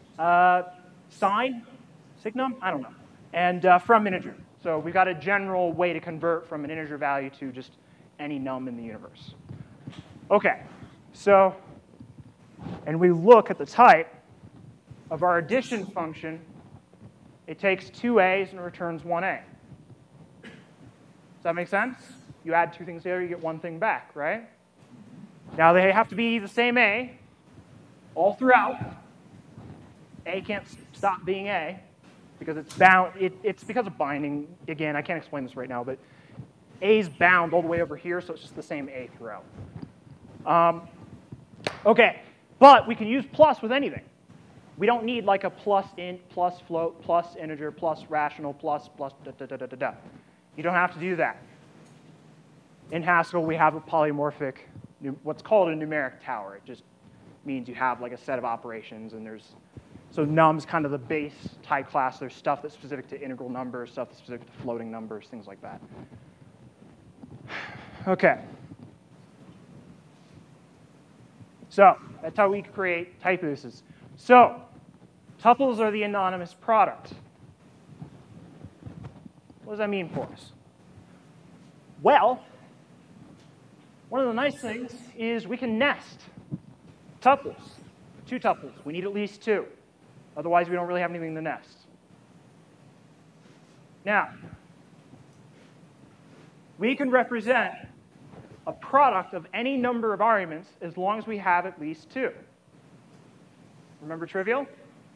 sign, signum, I don't know, and from integer. So we've got a general way to convert from an integer value to just any num in the universe. OK, so, and we look at the type of our addition function. It takes 2 a's and returns 1a. Does that make sense? You add 2 things together, you get 1 thing back, right? Now they have to be the same a all throughout. A can't stop being a because it's bound. It's because of binding. Again, I can't explain this right now, but A's bound all the way over here, so it's just the same A throughout. OK, but we can use plus with anything. We don't need like a plus int, plus float, plus integer, plus rational, plus da, da, da, da, da, da. You don't have to do that. In Haskell, we have a polymorphic, what's called a numeric tower. It just means you have like a set of operations, and so num's kind of the base type class. There's stuff that's specific to integral numbers, stuff that's specific to floating numbers, things like that. OK. So that's how we create type uses. So tuples are the anonymous product. What does that mean for us? Well, one of the nice things is we can nest tuples, 2 tuples. We need at least 2. Otherwise, we don't really have anything to nest. Now, we can represent a product of any number of arguments as long as we have at least 2. Remember trivial?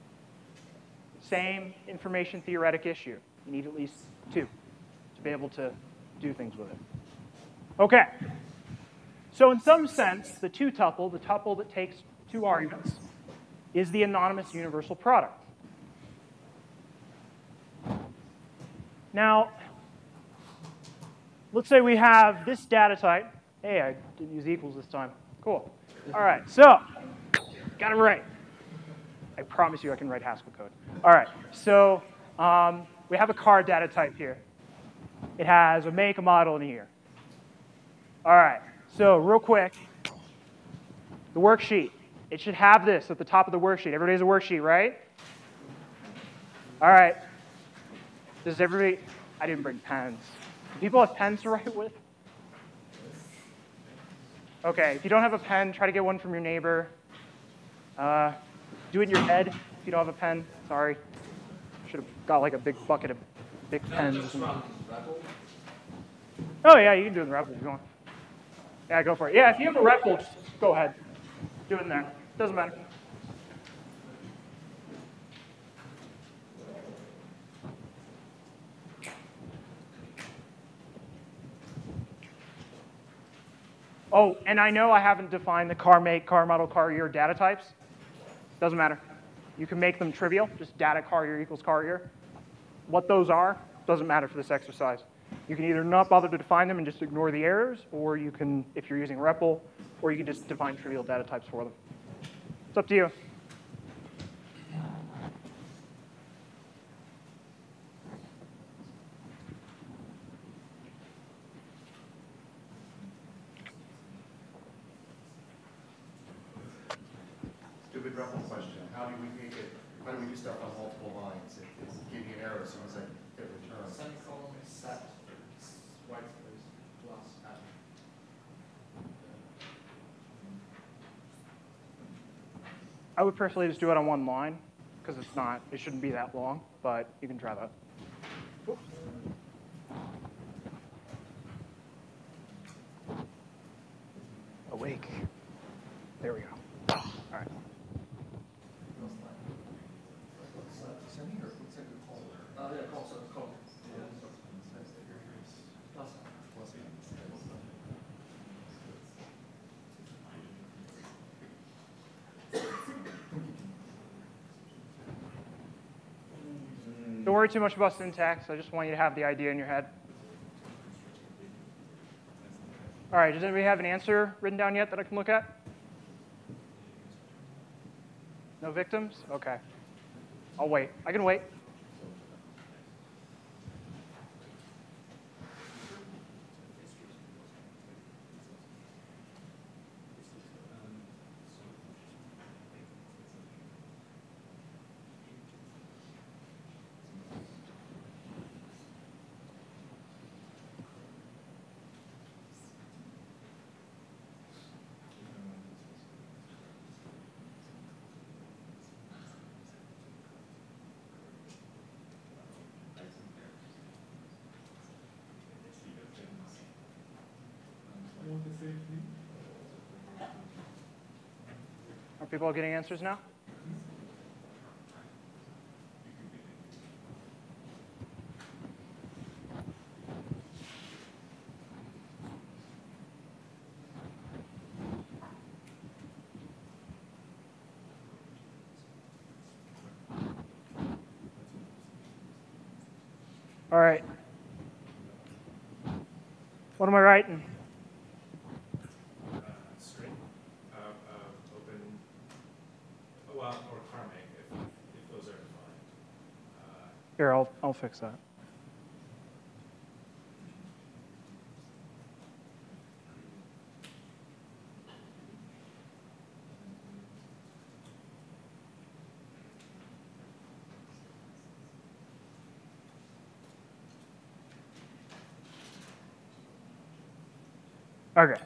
Same information theoretic issue. You need at least 2 to be able to do things with it. OK. So in some sense, the 2-tuple, the tuple that takes 2 arguments, is the anonymous universal product. Now, let's say we have this data type. Hey, I didn't use equals this time. Cool. All right, so got it right. I promise you I can write Haskell code. All right, so we have a car data type here. It has a make, a model, and a year. All right, so real quick, the worksheet. It should have this at the top of the worksheet. Everybody has a worksheet, right? All right. Does everybody? I didn't bring pens. Do people have pens to write with? OK, if you don't have a pen, try to get one from your neighbor. Do it in your head if you don't have a pen. Sorry. Should have got like a big bucket of big pens. Oh, yeah, you can do it in the REPL if you want. Yeah, go for it. Yeah, if you have a REPL, just go ahead. Do it in there. Doesn't matter. Oh, and I know I haven't defined the car make, car model, car year data types. Doesn't matter. You can make them trivial, just data car year equals car year. What those are doesn't matter for this exercise. You can either not bother to define them and just ignore the errors, or you can, if you're using REPL, or you can just define trivial data types for them. It's up to you. Stupid REPL question. How do we make it? How do we do stuff on multiple lines? It's giving an error as soon as I hit return. Semicolon set white space plus add. I would personally just do it on one line, because it shouldn't be that long, but you can try that. Awake. There we go. All right. Yeah, call. Don't worry too much about syntax. I just want you to have the idea in your head. All right, does anybody have an answer written down yet that I can look at? No victims? OK. I'll wait. I can wait. Are people all getting answers now? All right. What am I writing? String, open, well, or karmic, if those are defined. Here, I'll fix that. Okay.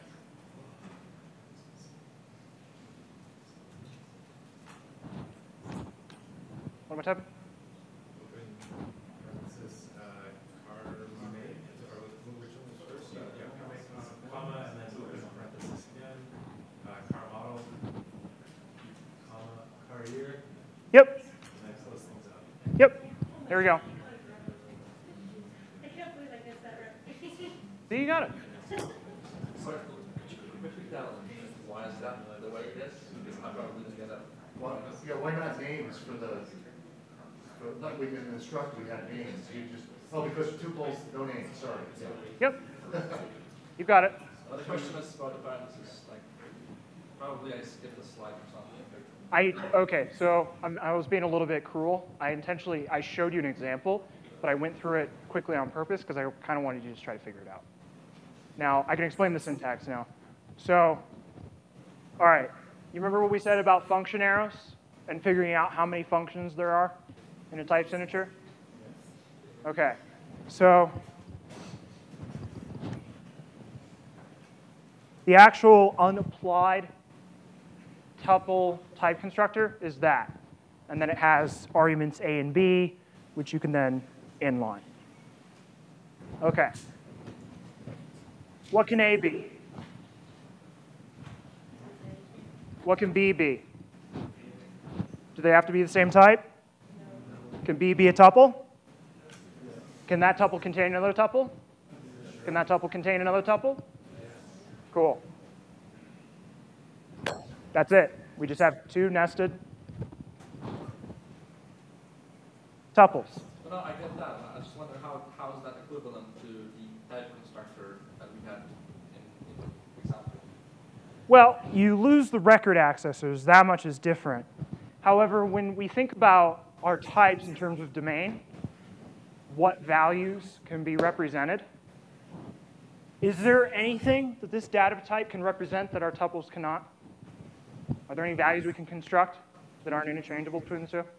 What am I typing? Open parenthesis, karmic, or which one was first? Yeah, karmic, comma, and then open parenthesis again, car model, comma, car year, Yep. and X those things out. Yep. There we go. I can't believe I missed that right. See, you got it. Could you quickly tell why is that the way it is? Because I probably didn't get that. Well, yeah, why not names for like we in instruct, we had names. You just, because tuples, no names, sorry. Yep. You got it. The question is about the parentheses, like, probably I skipped a slide or something. Okay, so I was being a little bit cruel. I showed you an example, but I went through it quickly on purpose because I kind of wanted you to just try to figure it out. Now, I can explain the syntax now. So, all right, you remember what we said about function arrows and figuring out how many functions there are in a type signature? Okay, so the actual unapplied tuple type constructor is that. And then it has arguments A and B, which you can then inline. Okay. What can A be? What can B be? Do they have to be the same type? Can B be a tuple? Can that tuple contain another tuple? Can that tuple contain another tuple? Cool. That's it. We just have two nested tuples. No, I get that. I just wonder how is that equivalent to the type constructor that we had in the example? Well, you lose the record accessors. That much is different. However, when we think about our types in terms of domain, what values can be represented? Is there anything that this data type can represent that our tuples cannot? Are there any values we can construct that aren't interchangeable between the two?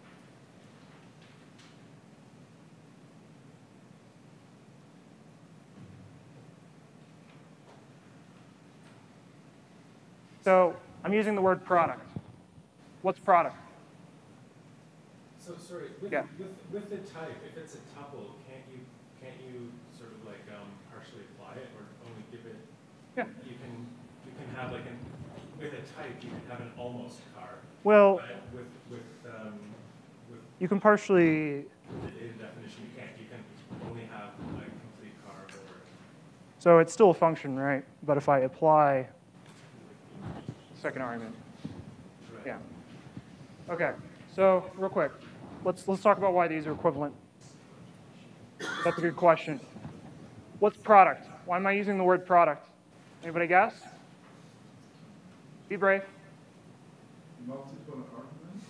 So I'm using the word product. What's product? So sorry, with, Yeah. with the type, if it's a tuple, can't you sort of like partially apply it or only give it? Yeah. You can have like with a type you can have an almost car. Well, But with you can partially. the data definition you can't. You can only have a complete car or. So it's still a function, right? But if I apply second argument, Right. yeah. Okay. So real quick, let's talk about why these are equivalent. That's a good question. What's product? Why am I using the word product? Anybody guess? Be brave. Multiple arguments?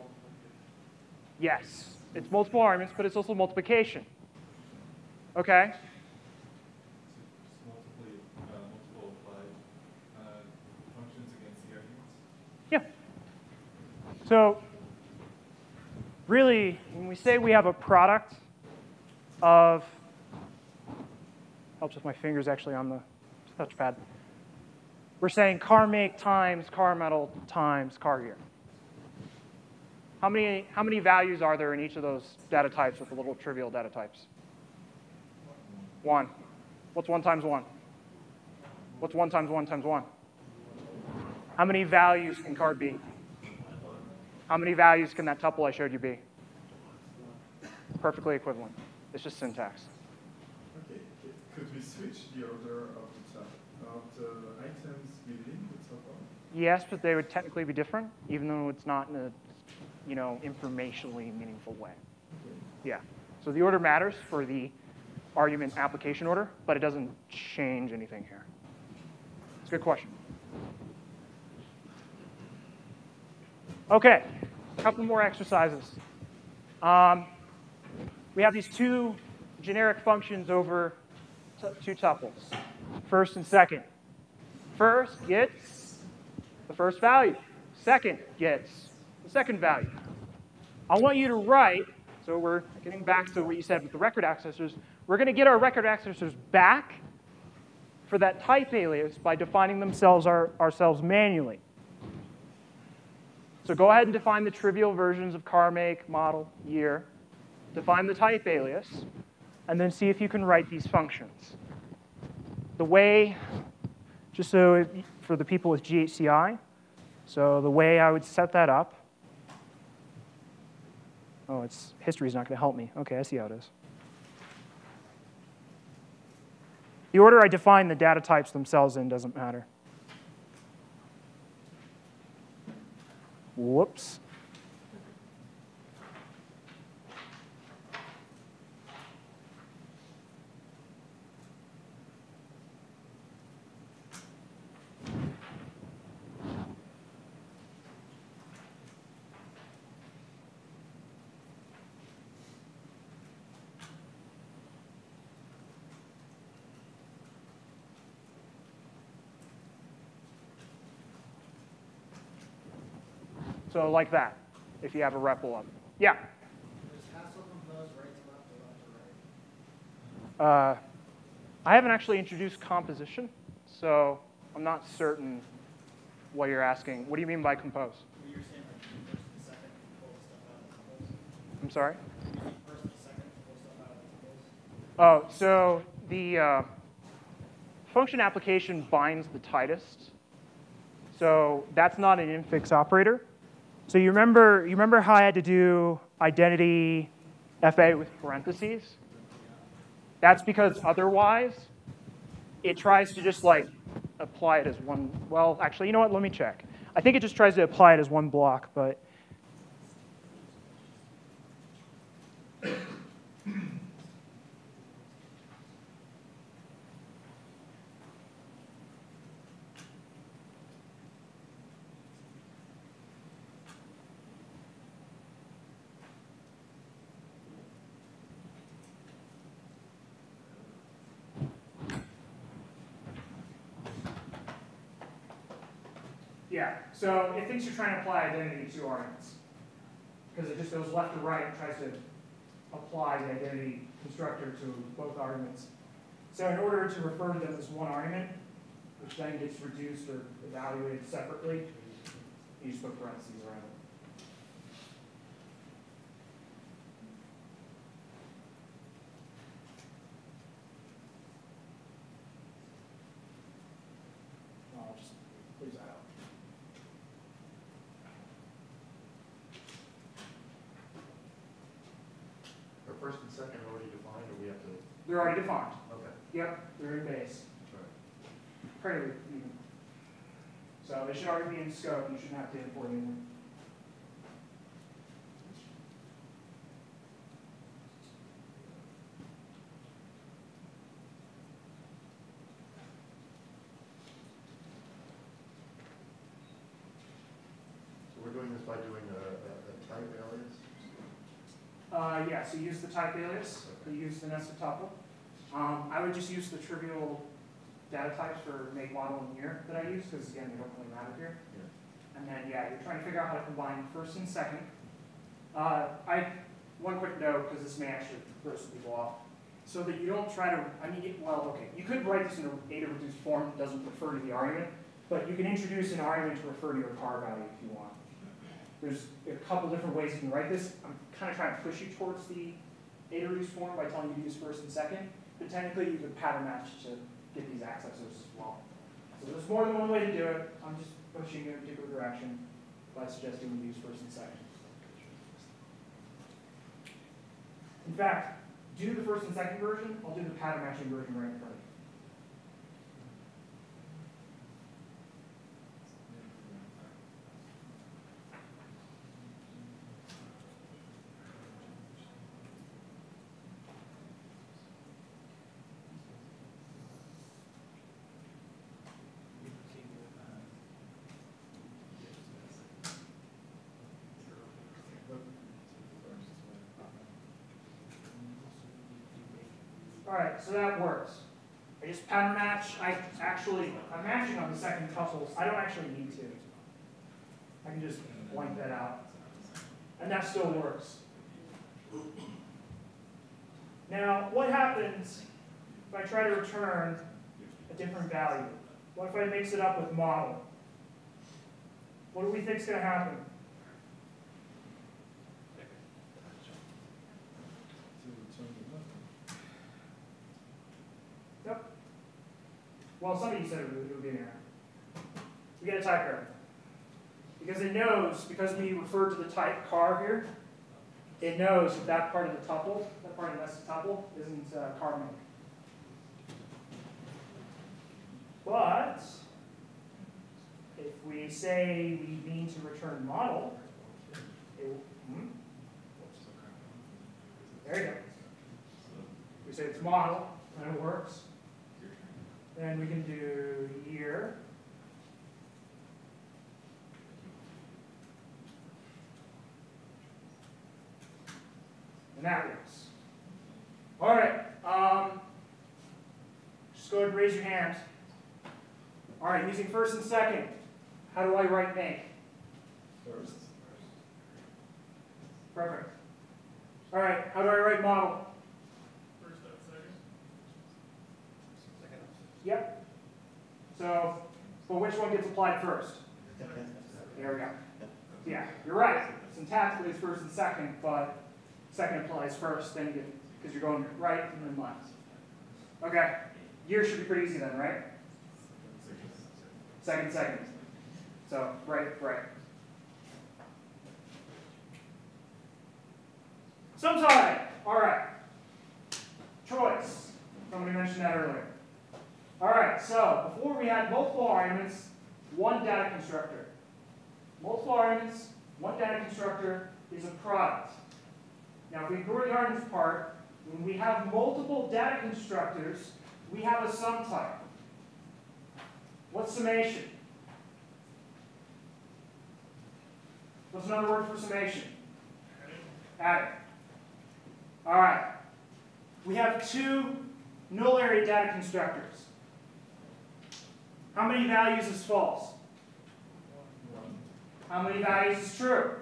Yes, it's multiple arguments, but it's also multiplication. Okay. Multiple applied functions against the arguments? Yeah. So really, when we say we have a product of, helps if my finger's actually on the touchpad. We're saying car make times car metal times car gear. How many values are there in each of those data types with the little trivial data types? 1. What's 1 times 1? What's 1 times 1 times 1? How many values can car be? How many values can that tuple I showed you be? Perfectly equivalent. It's just syntax. Okay, could we switch the order of the items within the tuple? Yes, but they would technically be different, even though it's not in a, informationally meaningful way. Okay. Yeah. So the order matters for the argument application order, but it doesn't change anything here. It's a good question. OK, a couple more exercises. We have these two generic functions over two tuples, first and second. First gets the first value. Second gets the second value. I want you to write, so we're getting back to what you said with the record accessors. We're going to get our record accessors back for that type alias by defining themselves ourselves manually. So go ahead and define the trivial versions of car, make, model, year. Define the type alias, and then see if you can write these functions. The way, just so for the people with GHCI, so the way I would set that up, oh, history's not going to help me. OK, I see how it is. The order I define the data types themselves in doesn't matter. Whoops. So like that, if you have a REPL up. Yeah? Does Haskell compose right to left or left to right? I haven't actually introduced composition, so I'm not certain what you're asking. What do you mean by compose? Well, you were saying like first and second pull stuff out of the tuples. I'm sorry? First and second pull stuff out of the tuples. Oh, so the function application binds the tightest. So that's not an infix operator. So you remember how I had to do identity FA with parentheses? That's because otherwise, it tries to just like apply it as one. Well, actually, you know what? Let me check. I think it just tries to apply it as one block, but yeah, so it thinks you're trying to apply identity to arguments. Because it just goes left to right and tries to apply the identity constructor to both arguments. So in order to refer to them as one argument, which then gets reduced or evaluated separately, you just put parentheses around it. I'll just leave that out. Are first and second already defined, or we have to? They're already defined. Okay. Yep, they're in base. Right. Prelude, even. So they should already be in scope. You shouldn't have to import anything. So we're doing this by doing a type alias? Yeah, so use the type alias. You use the nested tuple. I would just use the trivial data types for make, model, and year that I use, because again, they don't really matter here. Yeah. And then, yeah, you're trying to figure out how to combine first and second. One quick note, because this may actually throw some people off. So that you don't try to, well, okay, you could write this in a reduced form that doesn't refer to the argument, but you can introduce an argument to refer to your car value if you want. There's a couple different ways you can write this. I'm kind of trying to push you towards the A reduced form by telling you to use first and second, but technically you could pattern match to get these accessors as well. So there's more than one way to do it. I'm just pushing you in a particular direction by suggesting you use first and second. In fact, do the first and second version. I'll do the pattern matching version right in front of you. All right, so that works. I just pattern match. I'm matching on the second tuples. I don't actually need to. I can just point that out. And that still works. Now, what happens if I try to return a different value? What if I mix it up with model? What do we think is going to happen? Yep. Well, somebody said it would be an error. We get a type error. Because it knows, because we refer to the type car here, it knows that that part of the tuple, that part of the nested tuple, isn't car make. But if we say we mean to return model, there you go. We say it's model, and it works. Then we can do year. And that works. All right. Just go ahead and raise your hand. All right, using first and second, how do I write make? First. Perfect. All right, how do I write model? First up, second. Second. Yep. So, but which one gets applied first? There we go. Yeah, you're right. Syntactically it's first and second, but second applies first, then you get, because you're going right and then left. Okay, year should be pretty easy then, right? Second. So, right. Sometime. All right. Choice. Somebody mentioned that earlier. All right, so before we had multiple arguments, one data constructor. Multiple arguments, one data constructor is a product. Now, if we ignore the arguments part, when we have multiple data constructors, we have a sum type. What's summation? What's another word for summation? Adding. All right. We have two null area data constructors. How many values is false? How many values is true?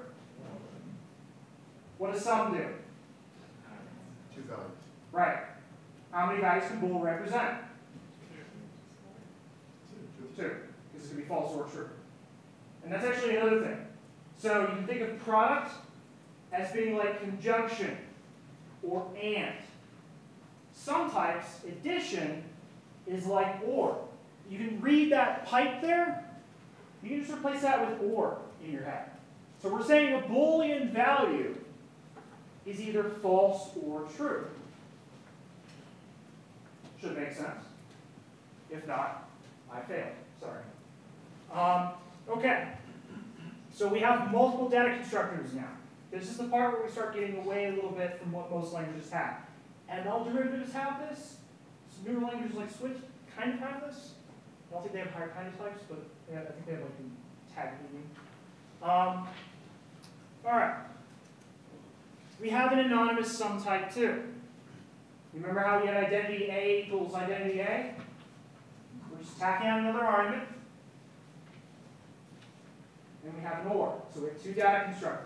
What does sum do? 2 values. Right. How many values can bool represent? 2. Because it's going to be false or true. And that's actually another thing. So you can think of product as being like conjunction or and. Some types, addition, is like or. You can read that pipe there. You can just replace that with or in your head. So we're saying a Boolean value is either false or true. Should make sense. If not, I failed. Sorry. Okay. So we have multiple data constructors now. This is the part where we start getting away a little bit from what most languages have. ML derivatives have this. Some newer languages like Swift kind of have this. I don't think they have higher kind of types, but I think they have like the tag meaning. All right. We have an anonymous sum type too. Remember how we had identity A equals identity A? We're just tacking on another argument. And we have an OR. So we have two data constructors.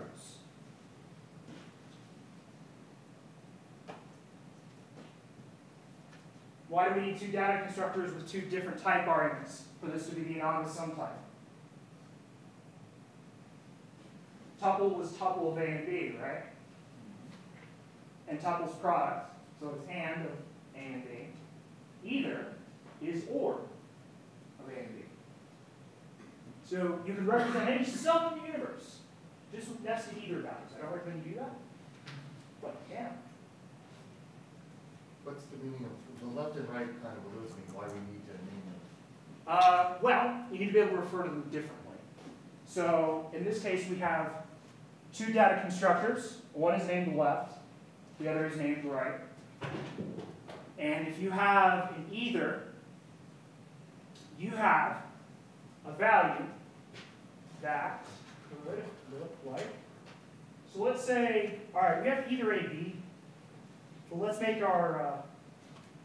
Why do we need two data constructors with two different type arguments for this to be the anonymous sum type? Tuple was tuple of A and B, right? And tuple's product, so it's and of A and B. Either is or of A and B. So you can represent any sum in the universe just with nested either values. I don't recommend you do that, but you can. What's the meaning of the left and right kind of eludes me, why we need to name them? Well, you need to be able to refer to them differently. So in this case, we have two data constructors. One is named left, the other is named right. And if you have an either, you have a value that could look like. So let's say, all right, we have either A, B, but let's make our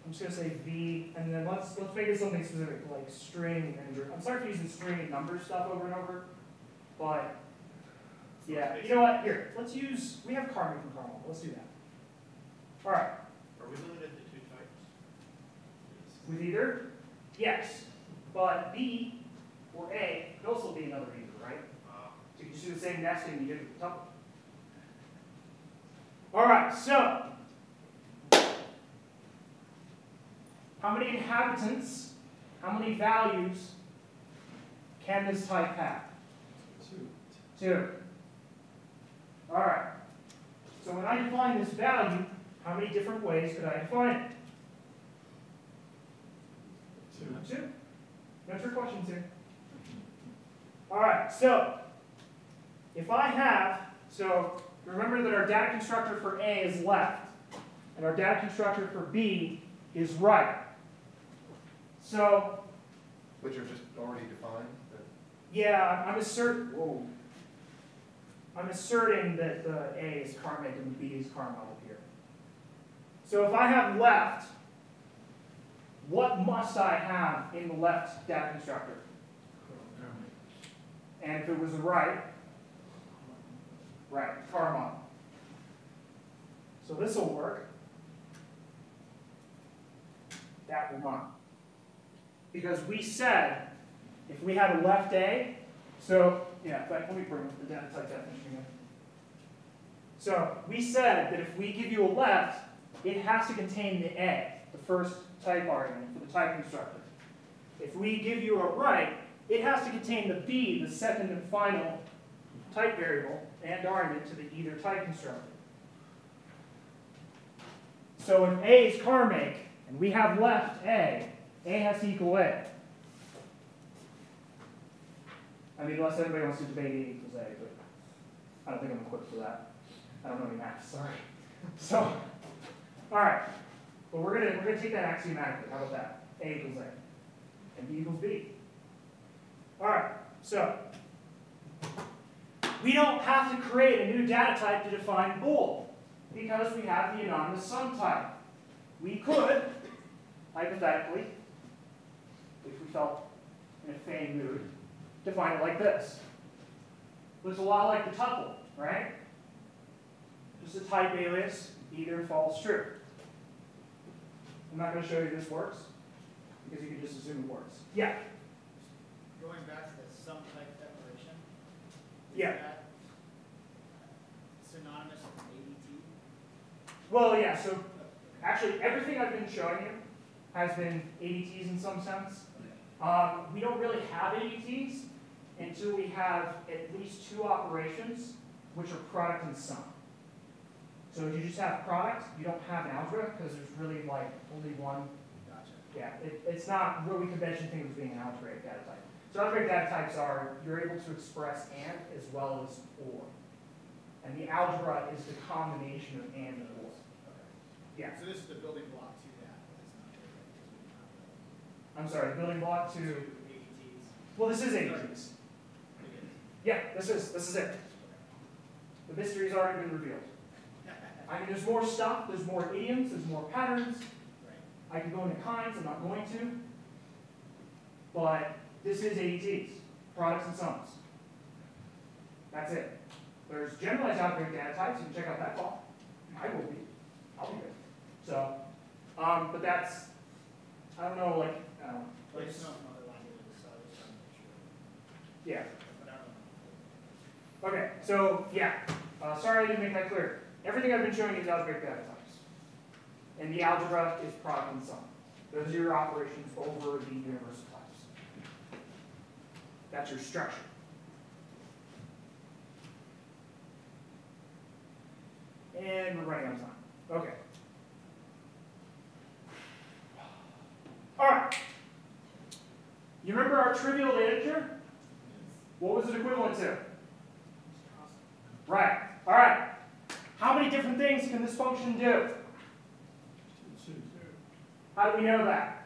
I'm just going to say v, and then let's make it something specific, like string integer. I'm sorry for using string and number stuff over and over, but yeah, you know what? Here, let's use, we have Carmen from Carmel. Let's do that. All right. Are we limited to 2 types? With either? Yes, but B or A could also be another either, right? So you can just do the same nesting you did with the tuple. All right, so how many inhabitants, how many values can this type have? 2. All right. So when I define this value, how many different ways could I define it? 2. No trick questions here. All right, so if I have, so remember that our data constructor for A is left, and our data constructor for B is right. So, Which are just already defined? yeah, I'm asserting that the A is Carmack and the B is Carmel here. So if I have left, what must I have in the left data constructor? And if it was right, Carmel. So this will work. That will not. Because we said, if we had a left A, so, yeah, in fact, let me bring up the data type definition again. So we said that if we give you a left, it has to contain the A, the first type argument for the type constructor. If we give you a right, it has to contain the B, the second and final type variable and argument to the either type constructor. So if A is Carmack and we have left A has to equal A. I mean, unless anybody wants to debate A equals A, but I don't think I'm equipped for that. I don't know any math, sorry. So, all right. But we're gonna take that axiomatically. How about that? A equals A. And B equals B. All right. So we don't have to create a new data type to define bool because we have the anonymous sum type. We could, hypothetically, if we felt in a feigned mood, define it like this. Looks a lot like the tuple, right? Just a type alias, either false, true. I'm not going to show you this works, because you can just assume it works. Yeah? Going back to the sum type declaration. Yeah. Is that synonymous with ADT? Well, yeah, so actually everything I've been showing you has been ADTs in some sense. We don't really have ADTs until we have at least 2 operations, which are product and sum. So if you just have product, you don't have an algebra because there's really like only one. Gotcha. Yeah, it's not what we conventionally think of as being an algebraic data type. So algebraic data types are, you're able to express and as well as or. And the algebra is the combination of and and or. Okay. Yeah. So this is the building block to that, but it's not really because we don't have I'm sorry, the building block to, ADTs. well, this is ADTs. It is. Yeah, this is it. The mystery's already been revealed. I mean, there's more stuff, there's more idioms, there's more patterns. Right. I can go into kinds, I'm not going to. But this is ADTs, products and sums. That's it. There's generalized algebraic data types, you can check out that call. I will be. I'll be good. So, but that's, I don't know, like, But it's not another language, so I was trying to make sure. yeah. But I don't know. Okay, so, yeah. Sorry I didn't make that clear. Everything I've been showing you is algebraic data types. And the algebra is product and sum. Those are your operations over the universal types. That's your structure. And we're running out of time. Okay. All right. You remember our trivial integer? What was it equivalent to? Right. All right. How many different things can this function do? How do we know that?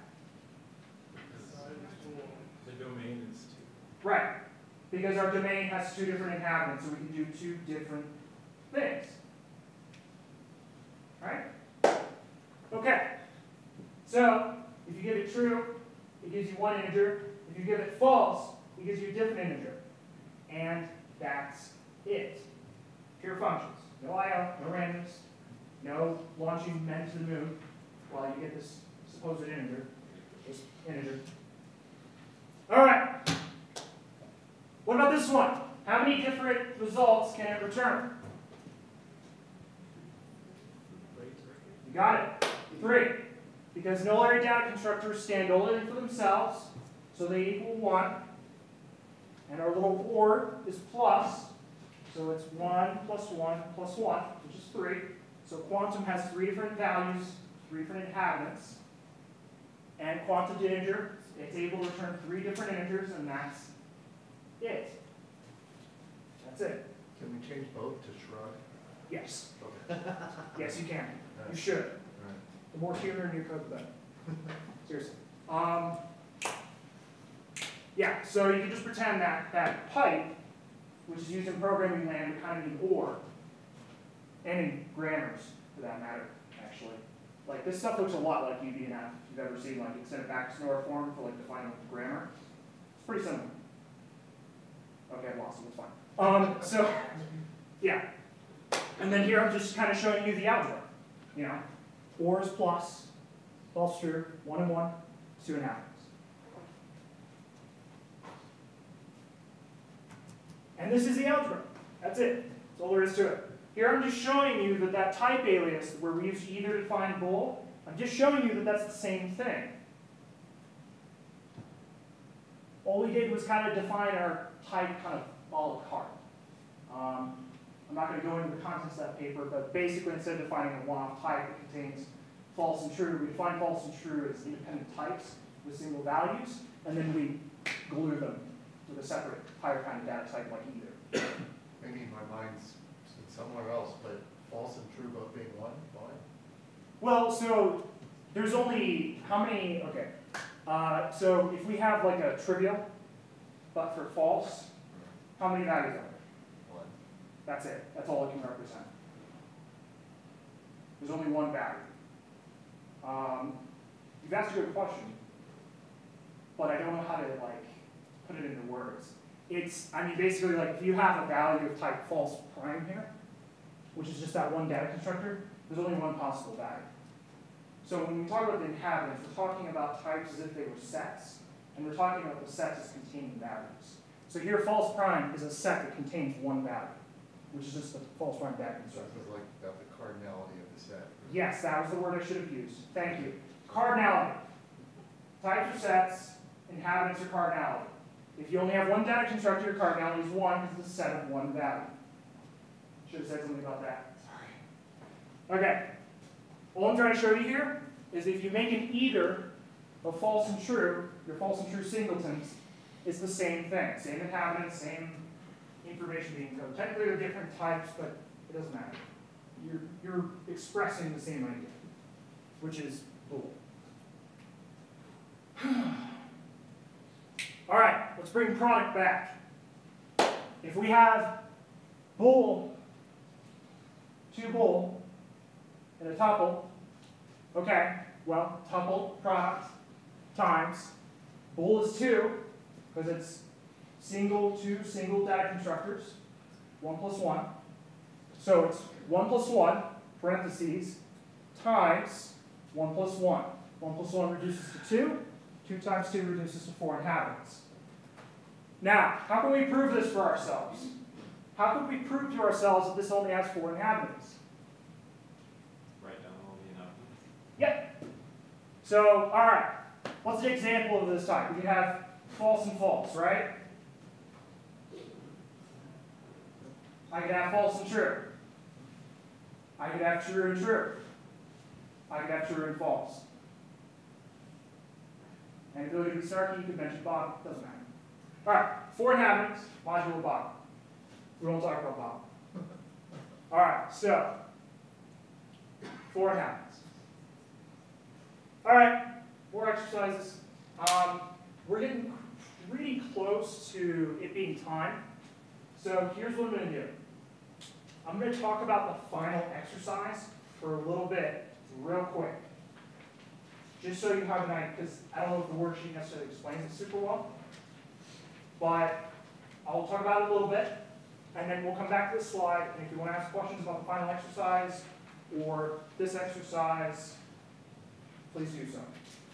The domain is 2. Right. Because our domain has 2 different inhabitants, so we can do 2 different things. Right? Okay. So if you give it true, it gives you one integer. If you give it false, it gives you a different integer. And that's it. Pure functions. No I/O, no randomness, no launching men to the moon while you get this supposed integer. Just integer. All right. What about this one? How many different results can it return? You got it. 3. Because null-array data constructors stand only for themselves, so they equal 1. And our little or is plus, so it's 1 plus 1 plus 1, which is 3. So quantum has 3 different values, 3 different inhabitants. And quantum integer, it's able to return 3 different integers, and that's it. That's it. Can we change both to shrug? Yes. Okay. Yes, you can. All You right. should. All right. The more humor in your code, the better. Seriously. Yeah, so you can just pretend that pipe, which is used in programming land, would kind of mean or, and in grammars, for that matter, actually. Like, this stuff looks a lot like UDNF, if you've ever seen, like, extended back to NOR form for, like, defining grammar. It's pretty similar. Okay, I lost it, it's fine. So, yeah. And then here I'm just kind of showing you the algebra. You know, or is plus, false true, 1 and 1, 2 and halves. And this is the algebra. That's it. That's all there is to it. Here I'm just showing you that type alias, where we use either to define bool, I'm just showing you that that's the same thing. All we did was kind of define our type kind of a la carte. I'm not going to go into the contents of that paper, but basically instead of defining a one-off type that contains false and true, we define false and true as independent types with single values, and then we glue them with a separate higher kind of data type like either. Maybe my mind's somewhere else, but false and true both being 1? Why? Well, so there's only, how many, okay. So if we have like a trivial, but for false, how many values are there? 1. That's it. That's all it can represent. There's only one value. You've asked a good question, but I don't know how to like put it into words. It's, I mean, basically like if you have a value of type false prime here, which is just that one data constructor, there's only one possible value. So when we talk about the inhabitants, we're talking about types as if they were sets, and we're talking about the sets as containing values. So here, false prime is a set that contains one value, which is just the false prime data So constructor. this is like about the cardinality of the set. Yes, that was the word I should have used. Thank you. Cardinality. Types are sets, inhabitants are cardinality. If you only have one data constructor, your cardinality is 1 because it's a set of one value. Should have said something about that. Sorry. Okay. All I'm trying to show you here is if you make an either of false and true, your false and true singletons, it's the same thing. Same inhabitants, same information being coded. Technically they're different types, but it doesn't matter. You're expressing the same idea, which is bool. All right, let's bring product back. If we have bool, 2 bool, and a tuple, okay, well, tuple product times bool is 2, because it's two single data constructors, 1 plus 1. So it's 1 plus 1, parentheses, times 1 plus 1. 1 plus 1 reduces to 2. 2 times 2 reduces to 4 inhabitants. Now, how can we prove this for ourselves? How can we prove to ourselves that this only has 4 inhabitants? Write down all the inhabitants. Yep. So, all right. What's an example of this type? We can have false and false, right? I could have false and true. I could have true and true. I could have true and false. And if you look at the snarky, you could mention bottom. Doesn't matter. All right. 4 inhabitants, modulo bottom. We won't talk about bottom. All right. So 4 inhabitants. All right. More exercises. We're getting pretty close to it being time. So here's what I'm going to do. I'm going to talk about the final exercise for a little bit, real quick. just so you have an idea, because I don't know if the worksheet necessarily explains it super well, but I'll talk about it a little bit, and then we'll come back to this slide, and if you want to ask questions about the final exercise or this exercise, please do so.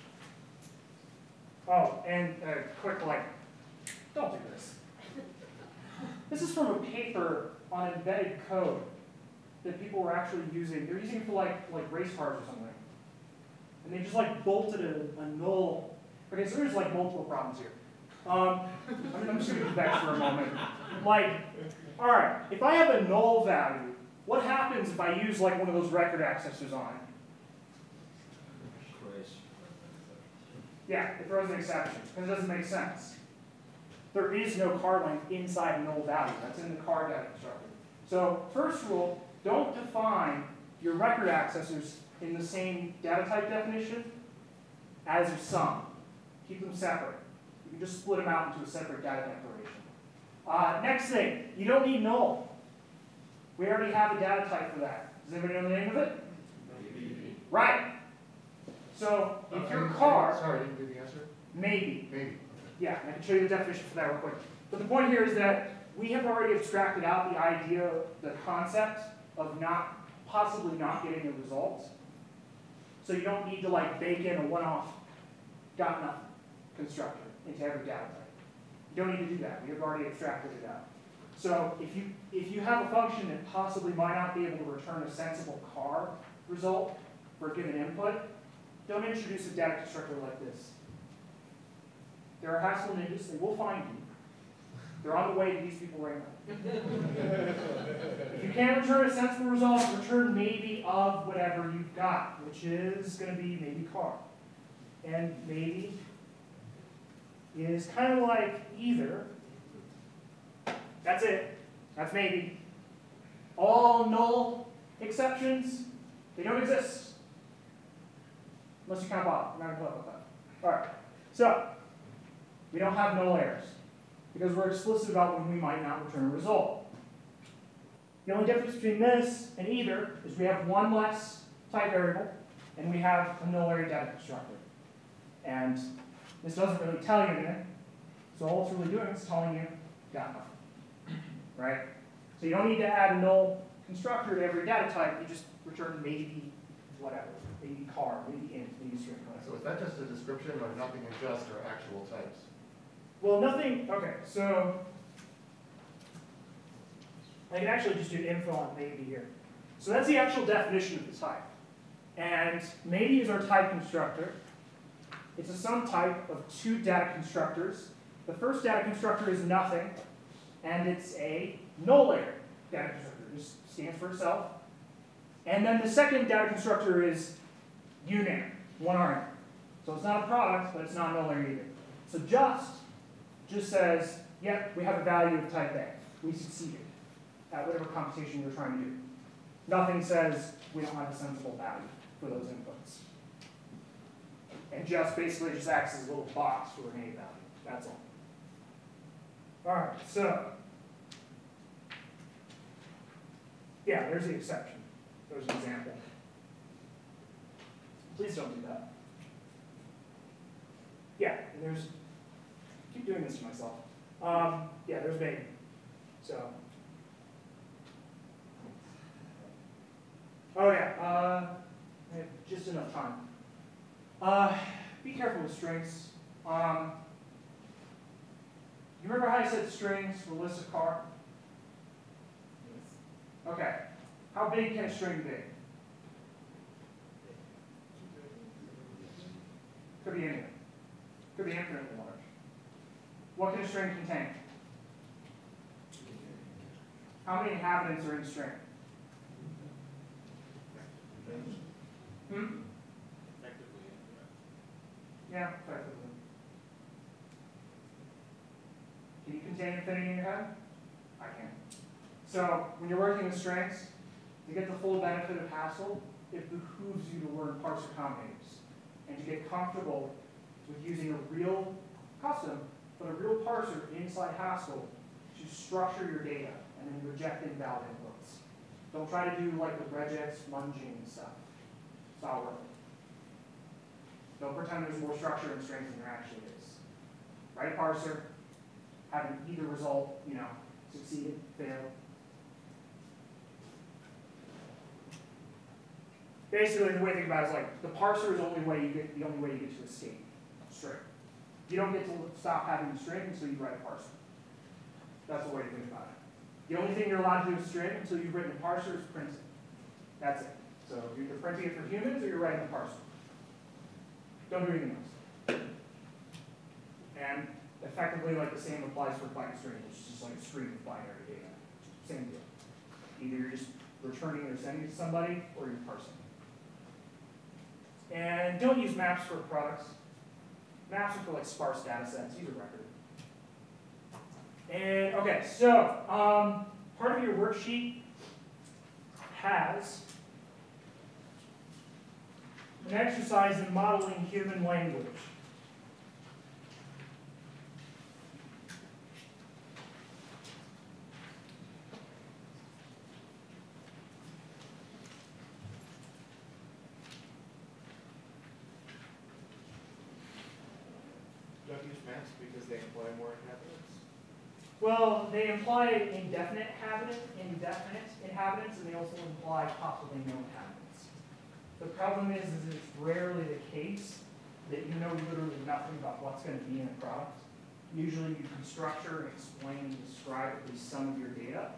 Oh, and a quick don't do this. This is from a paper on embedded code that people were actually using. They're using it for like race cars or something. And they just bolted a null. Okay, so there's multiple problems here. I'm just going to do that for a moment. All right, if I have a null value, what happens if I use one of those record accessors on it? Yeah, it throws an exception, because it doesn't make sense. There is no card length inside a null value. That's in the card data constructor. So first rule, don't define your record accessors in the same data type definition as your sum. Keep them separate. You can just split them out into a separate data declaration. Next thing, you don't need null. We already have a data type for that. Does anybody know the name of it? Maybe. Right. So if your car... Sorry, I didn't get the answer. Maybe. Maybe. Yeah, I can show you the definition for that real quick. But the point here is that we have already abstracted out the idea, the concept of possibly not getting a result. So you don't need to bake in a one-off got nothing constructor into every data type. You don't need to do that. We have already abstracted it out. So if you have a function that possibly might not be able to return a sensible car result for a given input, don't introduce a data constructor like this. There are Haskell ninjas. They will find you. They're on the way to these people right now. If you can't return a sensible result, return maybe of whatever you've got, which is going to be maybe car. And maybe is kind of like either. That's it. That's maybe. All null exceptions, they don't exist. Unless you count Bob. I'm not going to put up with that. All right. So, we don't have null errors because we're explicit about when we might not return a result. The only difference between this and either is we have one less type variable and we have a null array data constructor. And this doesn't really tell you anything. So all it's really doing is telling you got nothing. Right? So you don't need to add a null constructor to every data type. You just return maybe whatever. Maybe car, maybe int, maybe string. So is that just a description or nothing in just or actual types? Well, nothing, okay, so I can actually just do info on maybe here. So that's the actual definition of the type. And maybe is our type constructor. It's a sum type of two data constructors. The first data constructor is nothing, and it's a null array data constructor. It just stands for itself. And then the second data constructor is unar, one array. So it's not a product, but it's not null array either. So just says, yep, we have a value of type A. We succeeded at whatever computation we're trying to do. Nothing says we don't have a sensible value for those inputs. And just basically just acts as a little box for an A value. That's all. All right, so yeah, there's the exception. There's an example. Please don't do that. Yeah, and there's, I keep doing this to myself. Yeah, there's maybe. So, oh yeah, I have just enough time. Be careful with strings. You remember how I said strings were lists of car? Okay. How big can a string be? Could be anything. Could be infinitely large. What can a string contain? How many inhabitants are in a string? Yeah, effectively. Can you contain infinity in your head? I can. So when you're working with strings, to get the full benefit of Haskell, it behooves you to learn parser combinators and to get comfortable with using a real custom, but a real parser inside Haskell to structure your data and then reject invalid inputs. Don't try to do like the regex, munging stuff. It's not working. They'll pretend there's more structure and strings than there actually is. Write a parser, have either result, succeeded, failed. Basically, the way to think about it is like the parser is the only way you get to escape string. You don't get to stop having the string until you write a parser. That's the way to think about it. The only thing you're allowed to do with string until you've written a parser is print it. That's it. So you're either printing it for humans or you're writing a parser. Don't do anything else. And effectively, like the same applies for byte string, which is just like a stream of binary data. Same deal. Either you're just returning or sending it to somebody, or you're parsing. And don't use maps for products. Maps are for like sparse data sets. Use a record. And okay, so part of your worksheet has an exercise in modeling human language. Don't use maps because they imply more inhabitants. Well, they imply indefinite inhabitants, and they also imply possibly no inhabitants. The problem is it's rarely the case that you know literally nothing about what's going to be in a product. Usually you can structure and explain and describe at least some of your data.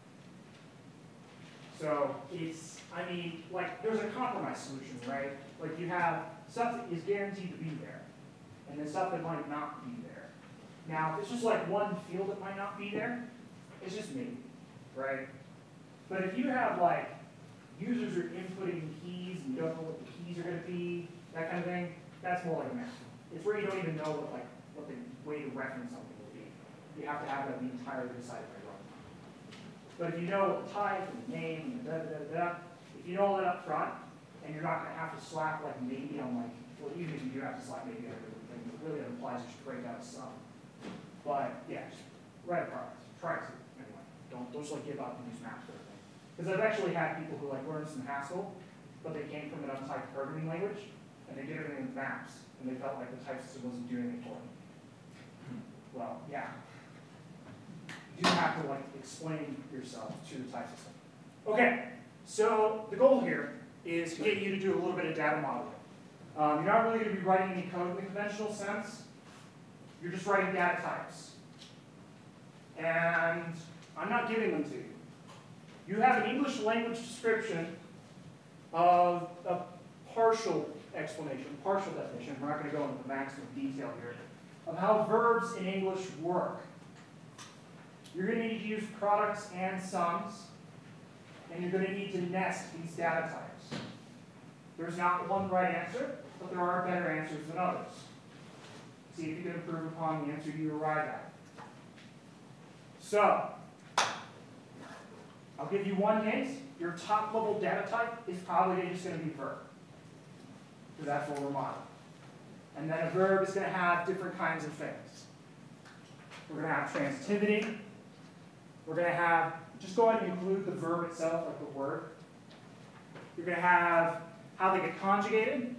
So it's, like there's a compromise solution, right? Like you have stuff that is guaranteed to be there, and then stuff that might not be there. Now, if it's just like one field that might not be there, it's just maybe, right? But if you have like users are inputting keys and you don't know what the keys are going to be, that kind of thing, that's more like a map. It's where you don't even know what the way to reference something will be. You have to have that be entirely decided by runtime. But if you know what the type and the name and the if you know all that up front, and you're not going to have to slap like maybe on like, well, even if you do have to slap maybe on everything, it really implies you should break out some. But yeah, just write a product. Try to anyway. Don't just like give up and use maps for everything. Because I've actually had people who like learned some Haskell, but they came from an untyped programming language, and they did everything with maps, and they felt like the type system wasn't doing it for them. Well, yeah. You do have to like explain yourself to the type system. Okay, so the goal here is to get you to do a little bit of data modeling. You're not really going to be writing any code in the conventional sense. You're just writing data types. And I'm not giving them to you. You have an English language description of a partial explanation, partial definition. We're not going to go into the maximum detail here, of how verbs in English work. You're going to need to use products and sums, and you're going to need to nest these data types. There's not one right answer, but there are better answers than others. See if you can improve upon the answer you arrive at. So, I'll give you one hint. Your top level data type is probably just going to be verb, because that's what we're modeling. And then a verb is going to have different kinds of things. We're going to have transitivity. We're going to have, just go ahead and include the verb itself, like the word. You're going to have how they get conjugated.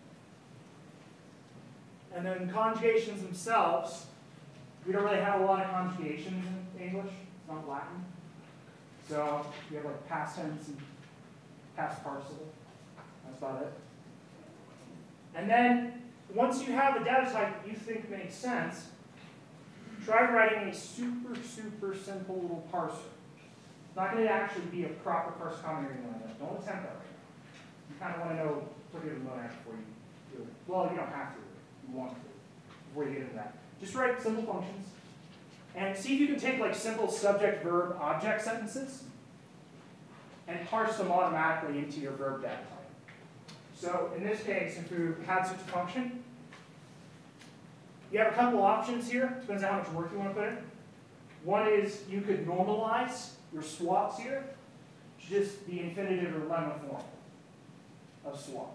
And then conjugations themselves, we don't really have a lot of conjugations in English. It's not Latin. So we have like past tense and past participle. That's about it. And then once you have a data type that you think makes sense, try writing a super, super simple little parser. It's not going to actually be a proper parse comment or anything like that. Don't attempt that right now. You kind of want to know pretty good mode before you do it. Well, you don't have to. You want to before you get into that. Just write simple functions and see if you can take like simple subject, verb, object sentences and parse them automatically into your verb data type. So in this case, if you had such a function, you have a couple options here. Depends on how much work you want to put in. One is you could normalize your swaps here to just the infinitive or lemma form of swap.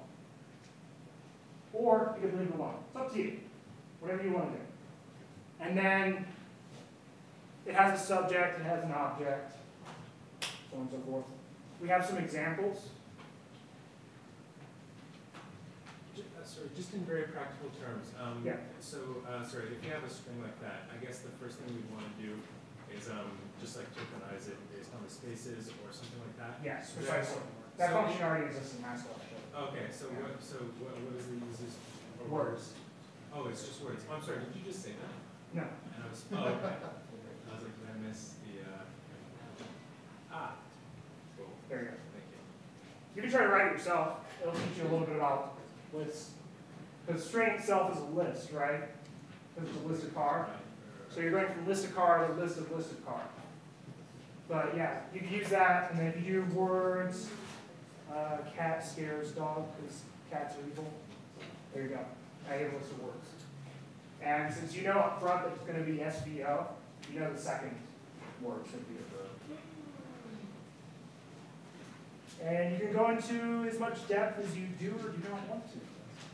Or you could leave it alone. It's up to you. Whatever you want to do. And then it has a subject, it has an object, so on and so forth. We have some examples. Sorry, just in very practical terms. Yeah. So, sorry, if you have a string like that, I guess the first thing we'd want to do is just like tokenize it based on the spaces or something like that. Yes, So precisely. That so- function already exists in Haskell, actually. Okay, so what is the uses? for Words. Oh, it's just words. Oh, I'm sorry, did you just say that? No. And I was, oh, okay. I was like, did I miss the, cool. There you go. Thank you. You can try to write it yourself. It'll teach you a little bit about lists. Because string itself is a list, right? Because it's a listed car. So you're going from list of car to list of listed car. But yeah, you can use that, and then if you do words, cat scares dog because cats are evil. There you go. Now you have a list of words. And since you know up front that it's going to be SVO, you know the second word should be a verb. And you can go into as much depth as you do or do not want to.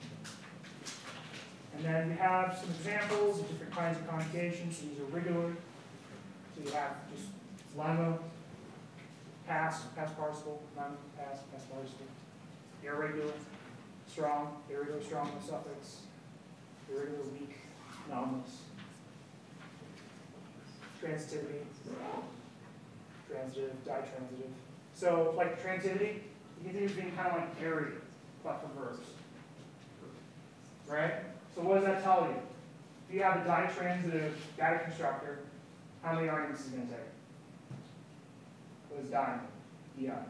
And then we have some examples of different kinds of conjugations. So these are regular. So you have just lemma, past participle, lemma, past participle. Irregular, strong, irregular, strong, no suffix. Irregular, weak, anomalous. Transitivity, transitive, ditransitive. So, like transitivity, you can think of it being kind of like area, but for verbs. Right? So what does that tell you? If you have a ditransitive data constructor, how many arguments is it going to take? What is di? Di. Yeah.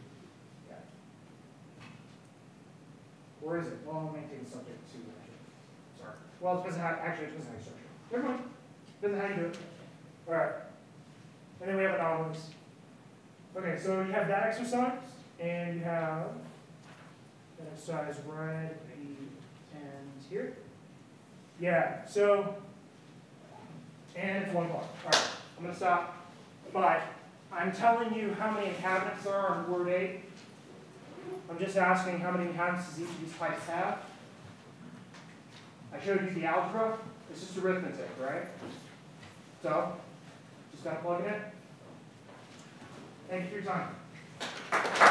Where is it? Well, it may take a subject too, actually. Sorry. Well, it depends on how, actually, it depends on how you structure it. Never mind. Depends on how you do it. All right. And then we have anomalies. Okay, so you have that exercise, and you have that exercise right at the end here. Yeah, so, and it's 1 o'clock. All right, I'm going to stop. But I'm telling you how many inhabitants there are in word 8. I'm just asking how many inhabitants does each of these types have. I showed you the algebra. It's just arithmetic, right? So, just got to plug it in. Thank you for your time.